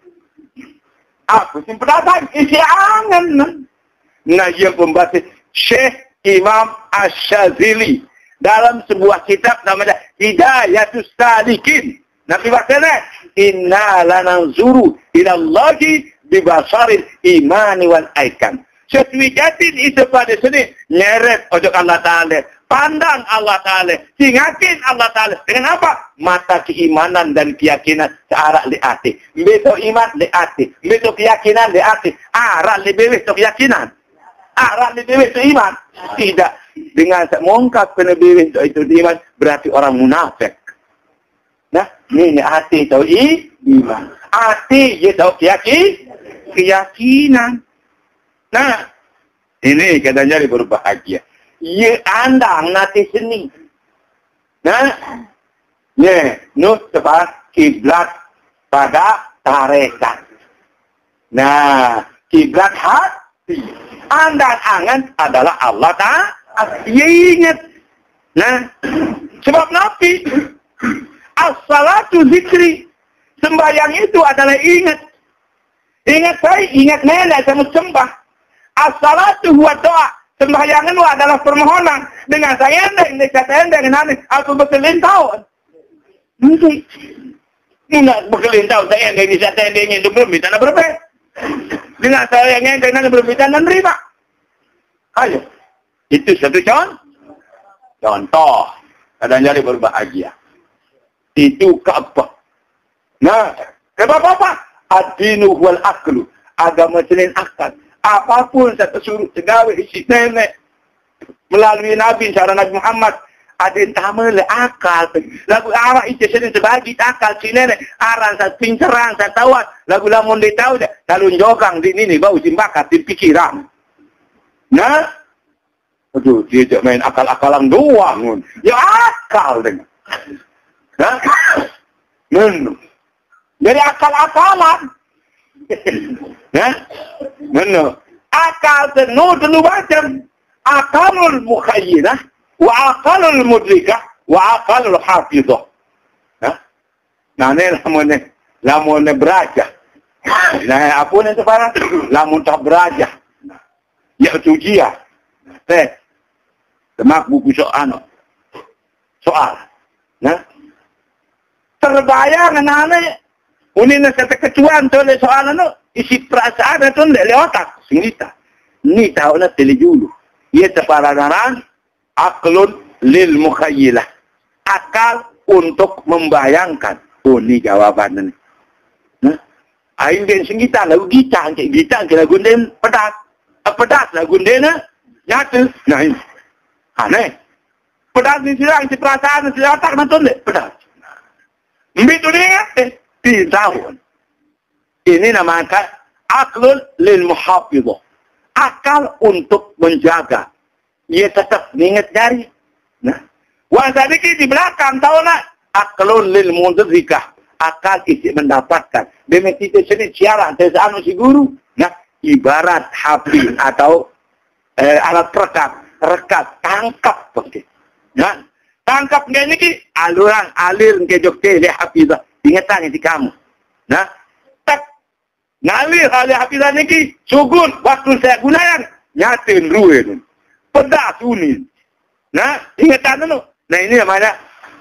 Apa sih pedasan? Isi angan. Nah, yang pembaca Syekh Imam Ash-Shazili dalam sebuah kitab namanya Hidayatus Salikin. Nabi berkata, "Inna lananzuru ila Allahi bibasaril imani wal aikan." Sesuijatin itu pada sini nyeret ojok Allah Ta'ala. Pandang Allah Ta'ala. Singakin Allah Ta'ala. Dengan apa? Mata keimanan dan keyakinan searah li hati. Betul iman li hati. Betul keyakinan li hati. Arah li bebek tu keyakinan. Arah li bebek tu iman. Tidak. Dengan mengungkap kena bebek itu iman. Berarti orang munafik. Nah, ini hati tahu iman. Hati dia tahu keyakin. Keyakinan. Nah, ini katanya berbahagia. Ye andang nanti seni. Nah, ye, nu tepat kiblat pada tarekat. Nah, kiblat hati. Andang angan adalah Allah Ta'ala. Ye ingat. Nah, sebab Nabi as-salatu zikri. Sembahyang itu adalah ingat. Ingat saya, ingat nenek sama sembah. As-salatu huwa doa. Sembahyangan adalah permohonan. Dengan saya endeng, dengan saya endeng, dengan aneh. Aku berkelintau. Mungkin. Tidak berkelintau. Saya endeng, dengan saya endeng, itu belum bisa berapa. Dengan saya endeng, dengan belum bisa menerima. Ayo. Itu satu contoh. Contoh. Kadang jadi berbahagia. Itu Ka'bah. Nah, sebab apa? Ad-dinu wal aklu. Agama selain akal. Apapun saya suruh segawe isi nenek melalui Nabi, cara Nabi Muhammad ada yang tamu le akal. Lagu arah itu sendiri sebagi akal si nenek arah saya pinceran saya tawat. Lagu lamun dia tahu dah lalu jogang di ini bau simbakat di pikiran. Nah, aduh dia tak main akal-akalan doang. Ya akal dengan. Nah, men. Jadi akal-akalan. Nah, mana? Akal penuh dulu macam akalul mukhayyirah, wa akalul mudrikah, wa akalul hafizah. Nah, nah ni lamun lamun beraja. Nah, apa ni sekarang? Lamun tak beraja. Ya ujian. Teh, temak buku soal. Soal. Nah, terbayang anak-anak. Ini nak kata kecuan tu le soalan tu isi perasaan tu le otak singita. Ni tahu nak teli dulu. Ia terparadaran aklun lil mukhayyilah. Akal untuk membayangkan. Oh ni jawaban ni. Nah, ain den singita lagu gita ke gita ke lagu den pedas. Pedas lagu den nyata. Nah ini. Aneh. Pedas ni silang si perasaan si otak nak tu le pedas. Begitu dia eh. Tahun. Ini namakan aklul lil muhafizah. Akal untuk menjaga. Ia tetap ingat jari. Nah, wasadiki di belakang tahu nak aklul lil mudrikah. Akal isi mendapatkan. Demi kita sini siaran tesanu si guru. Nah, ibarat hafiz atau eh, alat rekat, rekat tangkap begitu. Nah, tangkap ini aluran alir ke jokte le hafizah. Ingatan di kamu. Nah, tak ngalir oleh hafizan ini sugun waktu saya gunakan nyatin ruin. Pedas unin. Nah, ingatan itu. Nah, ini namanya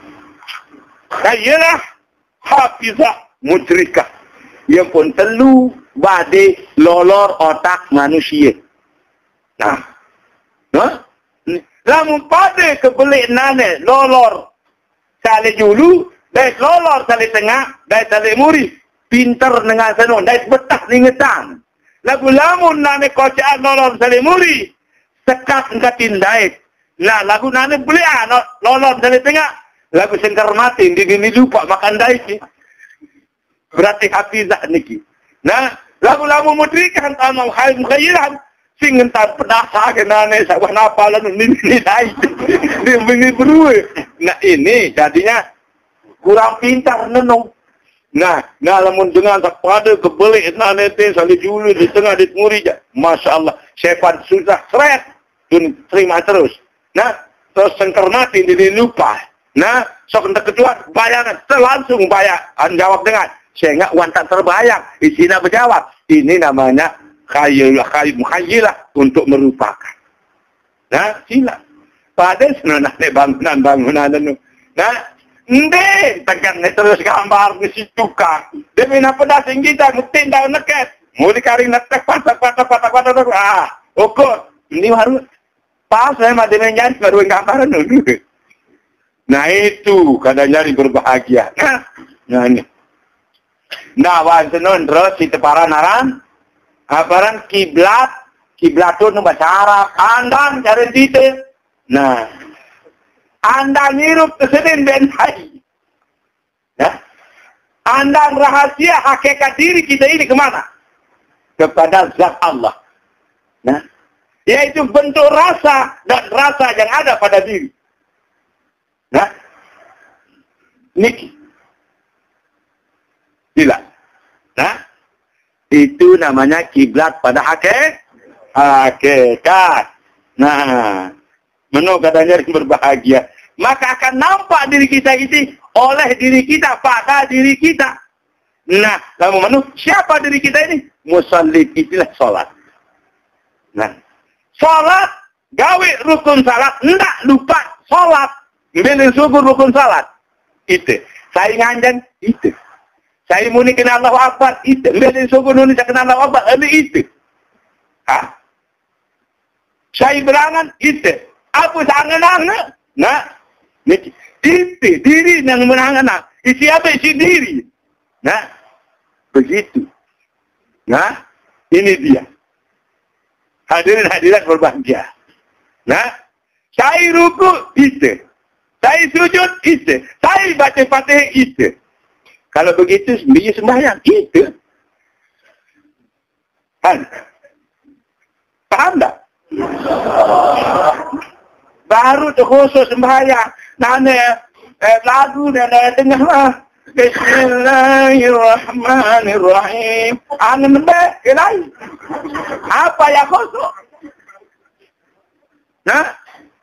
kayalah hafizah mudrikah. Yang pun telu badai lolor otak manusia. Nah, nah, lamun pada kebelik nane lolor sale dulu. Dari lolor tali tengah, dari tali muri, pintar dengan senun, dari betah ningetan. Lagu lamun nane kocaan lolor tali muri, sekat enggak tindai. Nah, lagu nane beli ah lolor tali tengah, lagu sengkar mati, di ini lupa makan daiki. Berarti hafizah niki. Nah, lagu lamun mudrikan tamam hai mukhayiran, sing entar pedasa ke nane sabah napa lalu ini daiki. Dia begini berue. Nah, ini jadinya kurang pintar nenung. Nah, nah lamun dengan tak pada kebelik nanete sali julu di tengah di muri je. Masya-Allah, syaitan susah seret dan terima terus. Nah, terus sengker mati dia lupa. Nah, sok entek ketua bayangan, langsung bayang. An jawab dengan, saya enggak wan tak terbayang. Isinya berjawab. Ini namanya khayal, khayal, mukhayilah untuk merupakan. Nah, sila. Pada sebenarnya bangunan-bangunan itu. Nah, hindi, tekan terus gambar ke situ kan. Demi nak pedas kita, ngetin dah neket. Muli kari netek, patak, patak, patak, patak, patak. Ah, ukur. Ini baru, pas saya mati menjadi, baru gambaran dulu. Nah, itu kadang nyari berbahagia. Nah, nah ini. Nah, wansenon terus, kita para naran. Aparan kiblat, kiblat itu baca Arab. Andang, cari titik. Nah, Anda ngirup kesenin bentai. Ya? Anda rahasia hakikat diri kita ini kemana? Kepada zat Allah. Nah, yaitu bentuk rasa dan rasa yang ada pada diri. Nah, niki. Tidak. Nah, itu namanya kiblat pada hakikat. Hakikat. Nah, menurut katanya berbahagia. Maka akan nampak diri kita itu oleh diri kita, pada diri kita. Nah, kamu menurut siapa diri kita ini? Musalli, itulah sholat. Nah, sholat, gawe rukun salat, enggak lupa sholat. Bila syukur rukun salat. Itu. Saya nganjan, itu. Saya muni kena Allahu Akbar, itu. Bila syukur muni kena Allahu Akbar, itu. Hah? Saya berangan, itu. Apa sangan-angan? Nah, itu diri yang menangan. Isi apa isi diri? Nah, begitu. Nah, ini dia. Hadirin hadirat berbahagia. Nah, saya ruku itu. Saya sujud itu. Saya baca Fatihah itu. Kalau begitu, sendiri sembahyang itu. Kan? Paham tak? Baru tu khusus sembahyang. Nana eh, lagu dan eh, tengah lah. Bismillahirrahmanirrahim. Angin lembek, kelai. Apa yang khusus? Nah,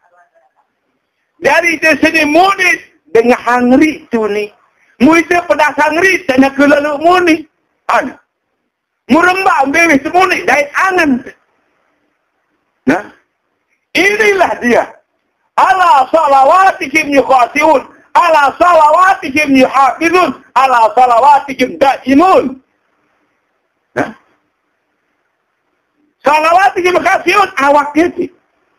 dari itu sini munis dengan hangri tu ni. Muisnya pedas hangri, tanya kelalu muni. Ana. Murembak bewi semuni dari angin. Nah, inilah dia. Ala salawatihim yukhasiun. Ala salawatihim yuhafizun. Ala salawatihim daimun. Nah. Salawatihim yukhasiun. Awak ngerti.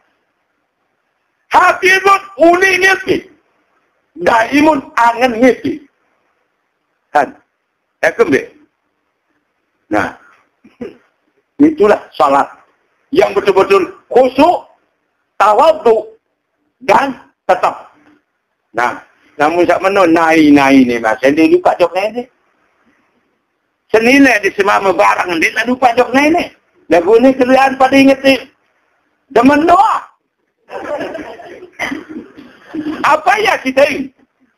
Hafizun uli ngerti. Daimun angen ngerti. Kan. Ya kembali. Nah. Itulah salat. Yang betul-betul khusyuk, tawadhu, dan tetap. Nah, namun sak menon nai-nai ni mas. Ini lupa jok nenek. Senilai di semua barang ni, nak lupa jok nenek. Lagu ni kerjaan pada ingat ni. Demen doa. Apa ya kita ini?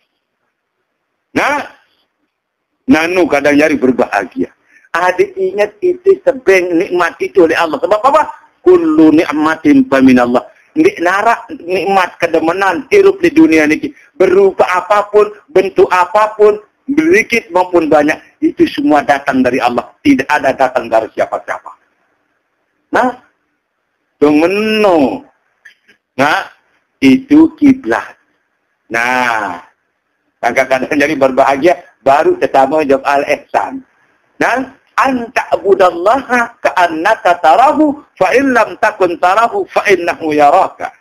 Nah, nanu kadang nyari berbahagia. Adik ingat itu sebeng nikmat itu oleh Allah. Sebab apa? Kullu ni'matin faminallah. Narak nikmat kedemenan hidup di dunia ini. Berupa apapun, bentuk apapun, sedikit maupun banyak. Itu semua datang dari Allah. Tidak ada datang dari siapa-siapa. Nah, tunggu. Nah, itu kiblat. Nah, kadang-kadang jadi berbahagia. Baru pertama jawab al-ihsan. Nah, anta abudallaha ka'annaka tarahu fa in lam takun tarahu fa innahu yaraka.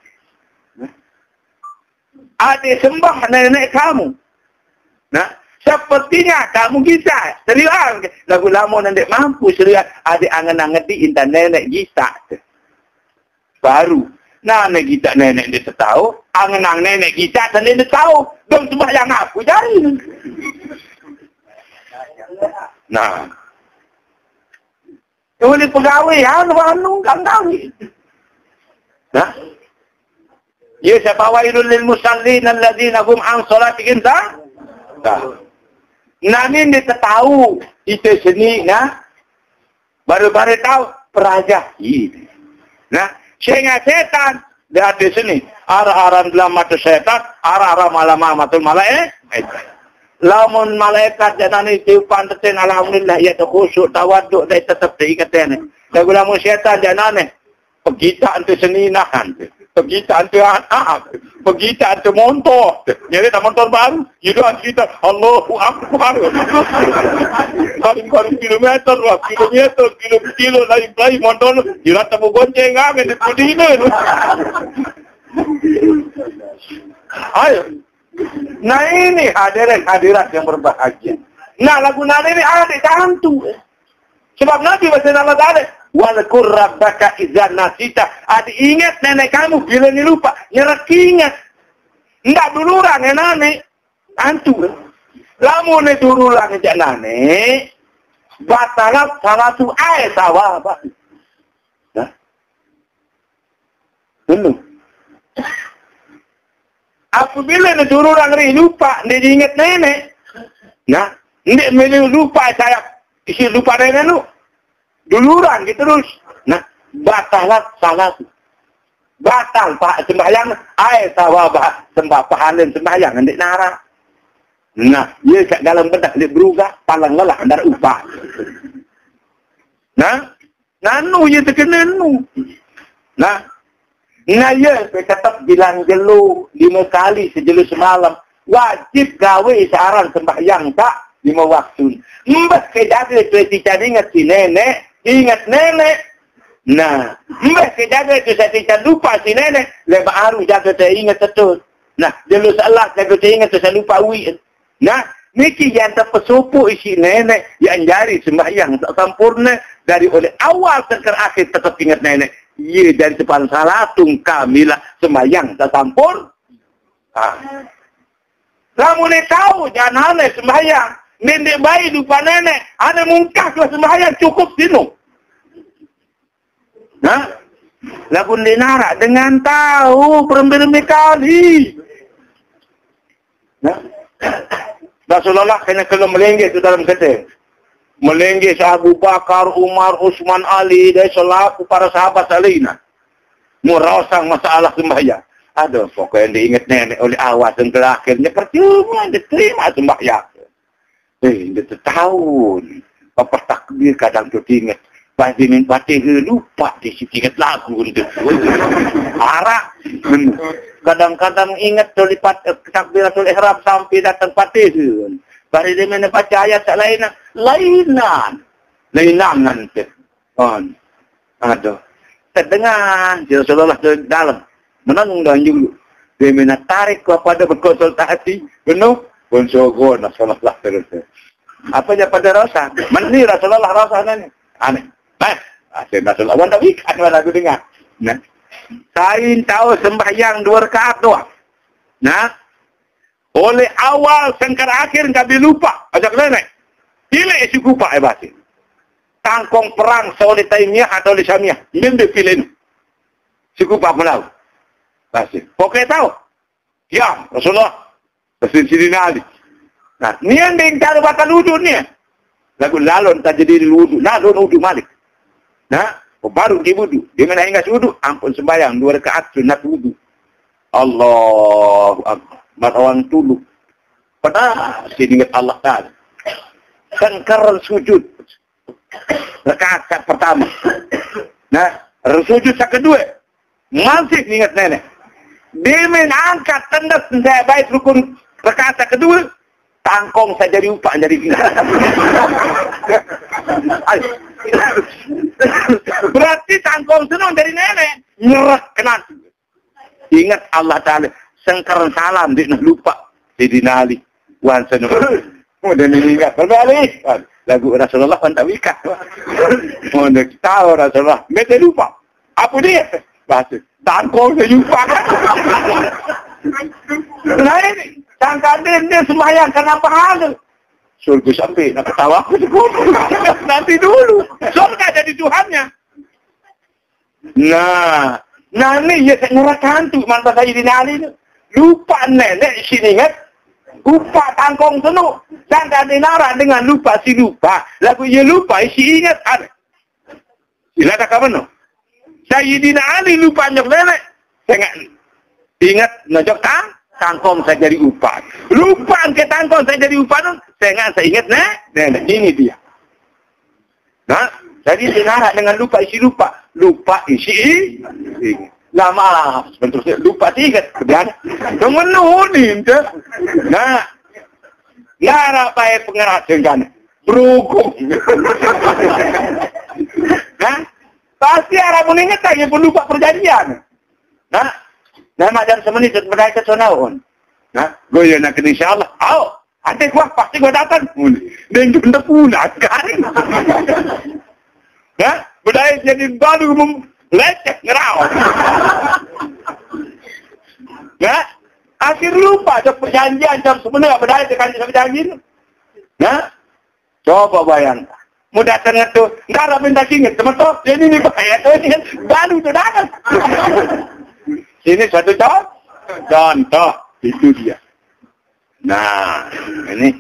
Adik sembah nenek kamu. Nah, sepertinya kamu bisa. Serius. Lagu lama nenek mampu serius. Adik angan-angan di intan nenek bisa. Baru. Nah, nenek kita nenek dia tahu. Angan-angan nenek kita dan nenek tahu. Dong sembah yang aku jari. Nah. Ini pegawai, anu-anu, kang-kang. Nah. Ya, sabawailul lil musallin alladzina hum an salatihim ta. Nah. Nah, ini dia tahu itu seni, nah. Baru-baru tahu peraja ini. Nah, sehingga setan dia di sini. Ara-aran dalam mata syaitan, ara-ara malam-matul malaik. Lamun malaikat jangan tiupan teten alhamdulillah ia terkhusyuk tawaduk dan tetap diikatnya. Lagu lamun syaitan jangan pegitaan tu seninahan, pegitaan tu anak, pegitaan tu motor. Jadi tak motor baru, hidup kita Allahu Akbar. Kalim-kalim kilometer, kilometer, kilo-kilo lagi-lagi motor, dia tak mau gonceng amin di pudina. Ayo. Nah ini hadirin hadirat yang berbahagia. Nah lagu nari ini ada hantu. Sebab Nabi bahasa Allah Ta'ala, Wadhkur rabbaka idza nasita. Ada ingat nenek kamu bila ni lupa, nyerak ingat. Ndak duluran ya nane. Hantu. Lamun ni duluran ya nane, batalat salatu ay sawab. Nah. Dulu. Apabila ni dulu orang ni lupa, dia ingat nenek. Nah, ni melu lupa saya isi lupa nenek lu. Dulu orang gitu terus. Nah, batalat salat. Batal pak sembahyang, ai sawabah sembah pahalin sembahyang ndik nara. Nah, dia kat dalam bedak dia berubah, palang lelah dar upah. Nah, nanu ye terkena nu. Nah, Nah ya, saya kata bilang jelu lima kali sejelu semalam. Wajib gawe searang sembahyang tak lima waktu. Mbak kejaga itu saya ingat si nenek, ingat nenek. Nah, mbak kejaga itu saya tidak lupa si nenek. Lepas haru jaga saya ingat betul. Nah, jelu salah jaga saya ingat saya lupa wi. Nah, niki yang terpesupu isi nenek yang jari sembahyang tak sempurna dari oleh awal sampai akhir tetap ingat nenek. Ia dari depan salatung kamilah sembahyang tak sampun. Ah. Kamu ni tahu jangan aneh sembahyang. Nenek bayi lupa nenek. Ada mungkah kelas sembahyang cukup sinu. Nah, lagu dinara dengan tahu berembi-rembi kali. Nah, Rasulullah kena kalau melenggih itu dalam keteng. Melenggih Abu Bakar, Umar, Utsman, Ali dan selaku para sahabat salina. Merosang masalah sembahyang. Aduh, pokoknya diingat nenek oleh awas dan terakhirnya percuma diterima sembahyang. Eh, dia setahun. Apa takbir kadang tu ingat. Pasti pasti lupa di situ ingat lagu itu. Arah. Kadang-kadang ingat lipat takbiratul ihram sampai datang patihun. Bari dia mana baca ayat tak lain, lainan, lainan nanti. On, aduh, terdengar Rasulullah dalam menanggung dan juga dia mana tarik kepada berkonsultasi, penuh konsogon Rasulullah terus. Apa je pada rasa? Mani Rasulullah rasa ni, aneh. Eh, asyik Rasulullah. Wan tak ikat mana aku dengar. Nah, kain tahu sembahyang dua rakaat doang. Nah. Oleh awal sampai akhir enggak lupa. Ajak nenek. Pilih isi kupa eh basi. Tangkong perang seoleh Taimiyah atau oleh Syamiyah. Ini dia pilih. Si kupa melau. Basi. Pokoknya tahu. Ya, Rasulullah. Rasul Sidina Ali. Nah, ni yang dia cara batal wudhu ni. Lagu lalon tak jadi wudhu. Lalon wudhu malik. Nah, baru di wudhu. Dia mana ingat wudhu. Ampun sembahyang. Dua rakaat sunat wudhu. Allahu Akbar. Orang tulu. Pada ingat Allah Ta'ala. Sengkaran sujud. Rakaat pertama. Nah, sujud yang kedua. Masih ingat nenek. Dia mengangkat tanda saya baik rukun rakaat yang kedua. Tangkong saya jadi upah jadi gila. Berarti tangkong senang dari nenek. Nyerah kena. Ingat Allah Ta'ala. Sengkaran salam dia nak lupa Sidina Ali wan senu mudah meninggal berbalik lagu Rasulullah pun tak wikat mudah tahu Rasulullah mereka lupa apa dia bahasa tangkong saya lupa lain tangkang dia dia sembahyang kenapa hal surga sampai nak ketawa aku nanti dulu surga jadi Tuhannya. Nah nah ni ya saya ngerakan tu mantan Sayyidina Ali tu lupa nenek sini ingat lupa tangkong senu dan tadi nara dengan lupa si lupa lagu ia lupa isi ingat ada sila tak kapan no Sayyidina Ali lupa nyok nenek sangat Ingat, najok tang, tangkom saya jadi upan. Lupa ke tangkom saya jadi upan, saya ingat, saya ingat, nah, nah, ini dia. Nah, jadi dengar dengan lupa isi lupa, lupa isi ingat. Lama lah, sebenarnya lupa ingat, kemudian, kemenuhin, nah, nara pakai pengeras dengan berhukum. Nah, pasti arah pun ingat lagi pun lupa perjanjian. Nah, nah macam semenit sebenarnya ke sonaun. Nah, gue ya nak insya Allah. Oh, ada gua pasti gua datang. Dan juga pulang kan. Nah, budaya jadi baru meleceh ngerau. Nah, akhir lupa ada perjanjian jam sebenarnya budaya tekan perjanjian. Nah, coba bayangkan. Mudah sangat tu, nggak ada minta ingat, teman-teman. Jadi ni bahaya tu, ini baru tu datang. Ini satu contoh, contoh itu dia. Nah, ini.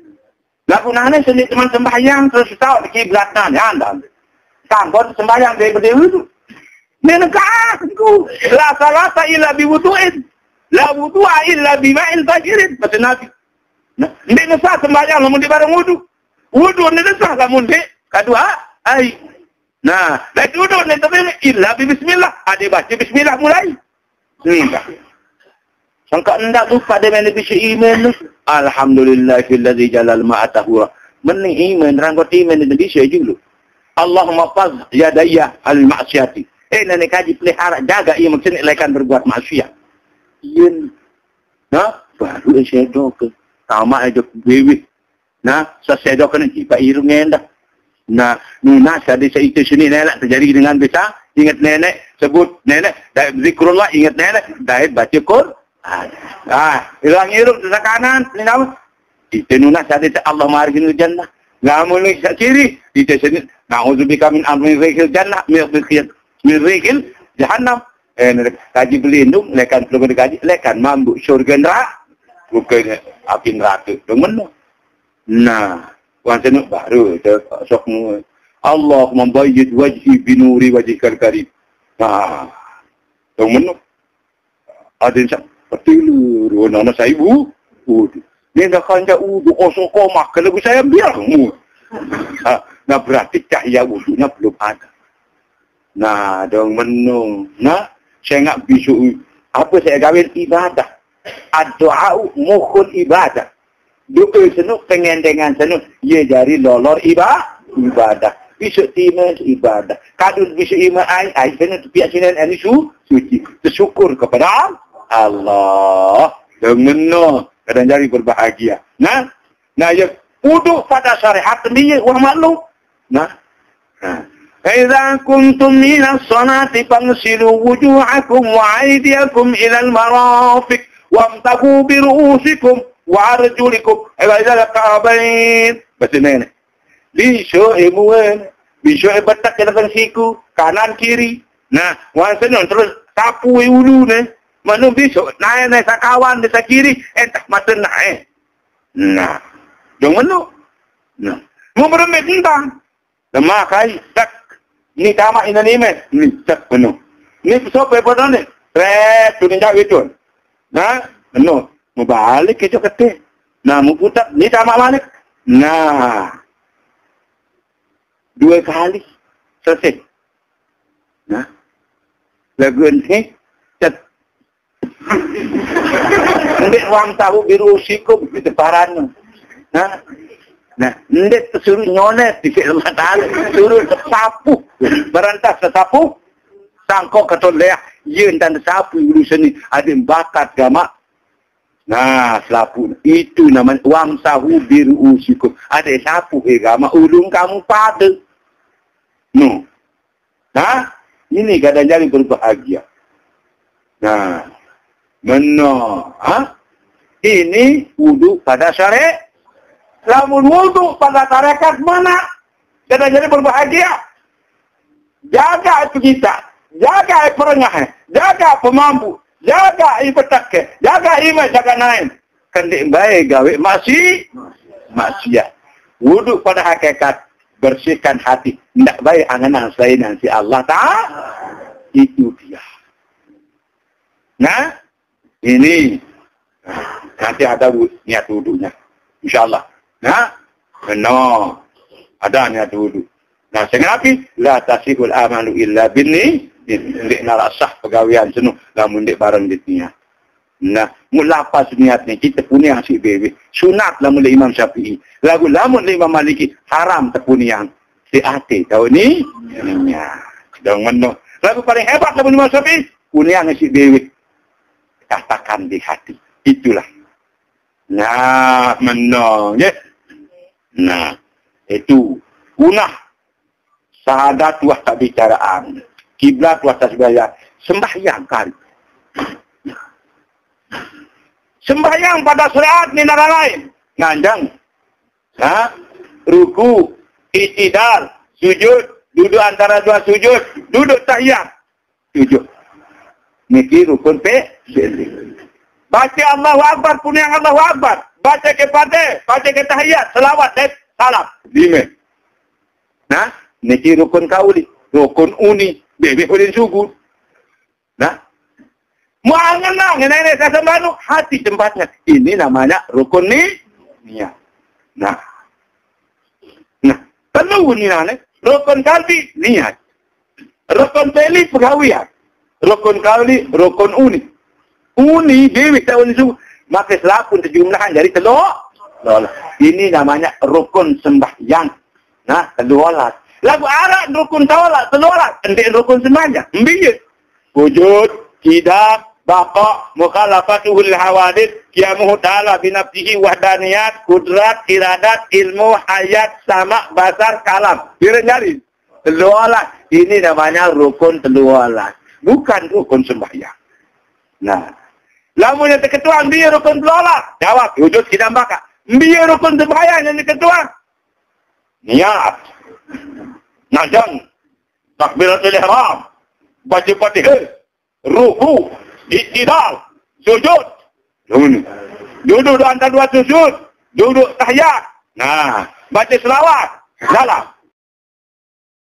Lagu nane seni teman sembahyang terus tahu di kiblatan, ya anda. Kampun sembahyang dari berdiri itu. Menengahku, la salata illa biwudu'in, la wudu'a illa bima'in tajirin. Kata Nabi. Nah, ini ngesah sembahyang, namun di barang wudu. Wudu ni sah lamun dek kedua ai. Nah, dah wudu ni tapi illa bi bismillah. Ada baca bismillah mulai. Sudah. Sangka hendak lupa dengan lebih iman. Alhamdulillahilladzi jalal ma'atahu. Meni iman rangkot iman di Indonesia dulu. Allahumma faz yadayya al ma'siyati. Eh nenek kaji pelihara jaga ia maksudnya lekan berbuat maksiat. Yen. Nah, baru saya doke. Sama aja bewi. Nah, saya doakan nanti Pak Irung endah. Nah, nuna saya desa itu sini nenek terjadi dengan bisa ingat nenek sebut nenek dah zikrullah ingat nenek dah baca Quran. Ah, hilang irung sebelah kanan ni nama. Itu nuna saya desa Allah marginul jannah. Ngamun ni kiri itu sini. Na'udzubika min amrin rihil jannah min rihil jahannam. Eh, kaji berlindung lekan perlu kaji lekan mampu syurga neraka bukan api neraka. Demen. Nah, wanita baru sok mu Allah membayid wajhi binuri wajhikal karim. Nah, yang mana ada yang pertilu nana saya ibu udu dia nak kanja udu kosong koma kalau saya biar mu. Nah berarti cahaya wudunya belum ada. Nah, dong menung. Nah, saya nak bisu apa saya gawin ibadah. Ad-doa mukhul ibadah. Doa senuk pengen dengan senuk ia jari lolor ibadah ibadah besok timas ibadah kadun besok iman ai ai senuk pihak sinan ani su suci bersyukur kepada Allah dengan kadang jari berbahagia. Nah nah ya wudu pada syariat dia wah maklum. Nah nah idza kuntum minas salati fagsilu wujuhakum wa aydiyakum ila al-marafiq wamtahu bi ru'usikum wa arjulikum ila al-ka'bayn. Bahasa mana? Bisu emuan, bisu betak ke depan siku, kanan kiri. Nah, wansen terus sapu ulu ne. Manu bisu naik naik sakawan di kiri, entah mata naik. Nah, dong manu. Nah, mau berempat entang. Lemah kai tak. Ni tamak ina ni men. Ni tak manu. Ni sope pada ni. Red tu ninjak itu. Nah, manu. Mau balik ke ketik. Nah, mau putar. Ni tamak balik. Nah. Dua kali. Selesai. Nah. Lagu ni. Cet. Ndek wang tahu biru usikum. Itu paran. Nah. Nah. Ndek suruh nyonet. Di Allah Ta'ala. Suruh tersapu. Berantas tersapu. Sangkok ketoleh. Yen dan tersapu. Ulu seni. Ada bakat gamak. Nah, selapu itu namanya wang sahu biru usikum. Ada sapu agama ulung kamu pada. No. Nah, ini kadang jadi berbahagia. Nah, benar. Ha? Ini wudu pada syariat. Lamun wudu pada tarekat mana? Kadang jadi berbahagia. Jaga itu kita. Jaga perengah. Jaga pemampu. Jaga ibadah ke, jaga iman, jaga naim. Kendik baik gawe masih maksiat. Wudu pada hakikat bersihkan hati. Tidak baik angan selain si Allah Ta'ala. Itu dia. Nah, Ini. Nanti ada niat wudhunya. InsyaAllah. Nah, benar. Ada niat wudhu. Nah, sengapi la tasihul amalu illa binni. Ndik narasah pegawaian senuh lamun ndik bareng dit niat. Nah, mulapas niat ni kita punya asyik bebe. Sunat lamun le Imam Syafi'i. Lagu lamun le Imam Maliki haram tepuniang. Si ate tahu ni? Ya. Dong meno. Lagu paling hebat lamun Imam Syafi'i punya asyik bebe. Katakan di hati. Itulah. Nah, meno, ya. Nah, itu punah syahadat wah tak bicaraan. Kiblat wah tak sebaya. Sembahyang kan. Sembahyang pada syariat ni negara lain. Nganjang. Ha? Ruku, i'tidal, sujud, duduk antara dua sujud, duduk tahiyat. Sujud. Niki rukun pe. Baca Allahu Akbar pun yang Allahu Akbar. Baca ke Fatihah, baca ke tahiyat, selawat dan salam. Lima. Nah, niki rukun kauli, rukun uni, bebe boleh sujud. Nah, muanganang ini saya sembanu hati tempatnya. Ini namanya rukun ni niat. Nah, nah, perlu ni nane rukun kalbi niat, rukun peli pegawaian, rukun kauli, rukun uni. Uni dewi tahun itu maka selapun terjumlahan dari telur. Ini namanya rukun sembahyang. Nah, teluolat. Lagu arak rukun tawalat, teluolat. Entik rukun sembahyang. Mbiyut. Wujud, tidak, baqa, mukhalafatuhul hawadith, qiyamuhu ta'ala binafsihi wahdaniyat, kudrat, iradat, ilmu, hayat, sama, basar, kalam. Direnjari. Teluolat. Ini namanya rukun teluolat. Bukan rukun sembahyang. Nah, lamun yang terketua, biar rukun teluolat. Jawab, wujud tidak bakal. Biar rukun sembahyang yang terketua. Niat. Najang. Takbiratul ihram. Baca Fatihah. Ruku. Iktidal. Sujud. Duduk antara dua sujud. Duduk tahiyat. Nah, baca selawat. Salam.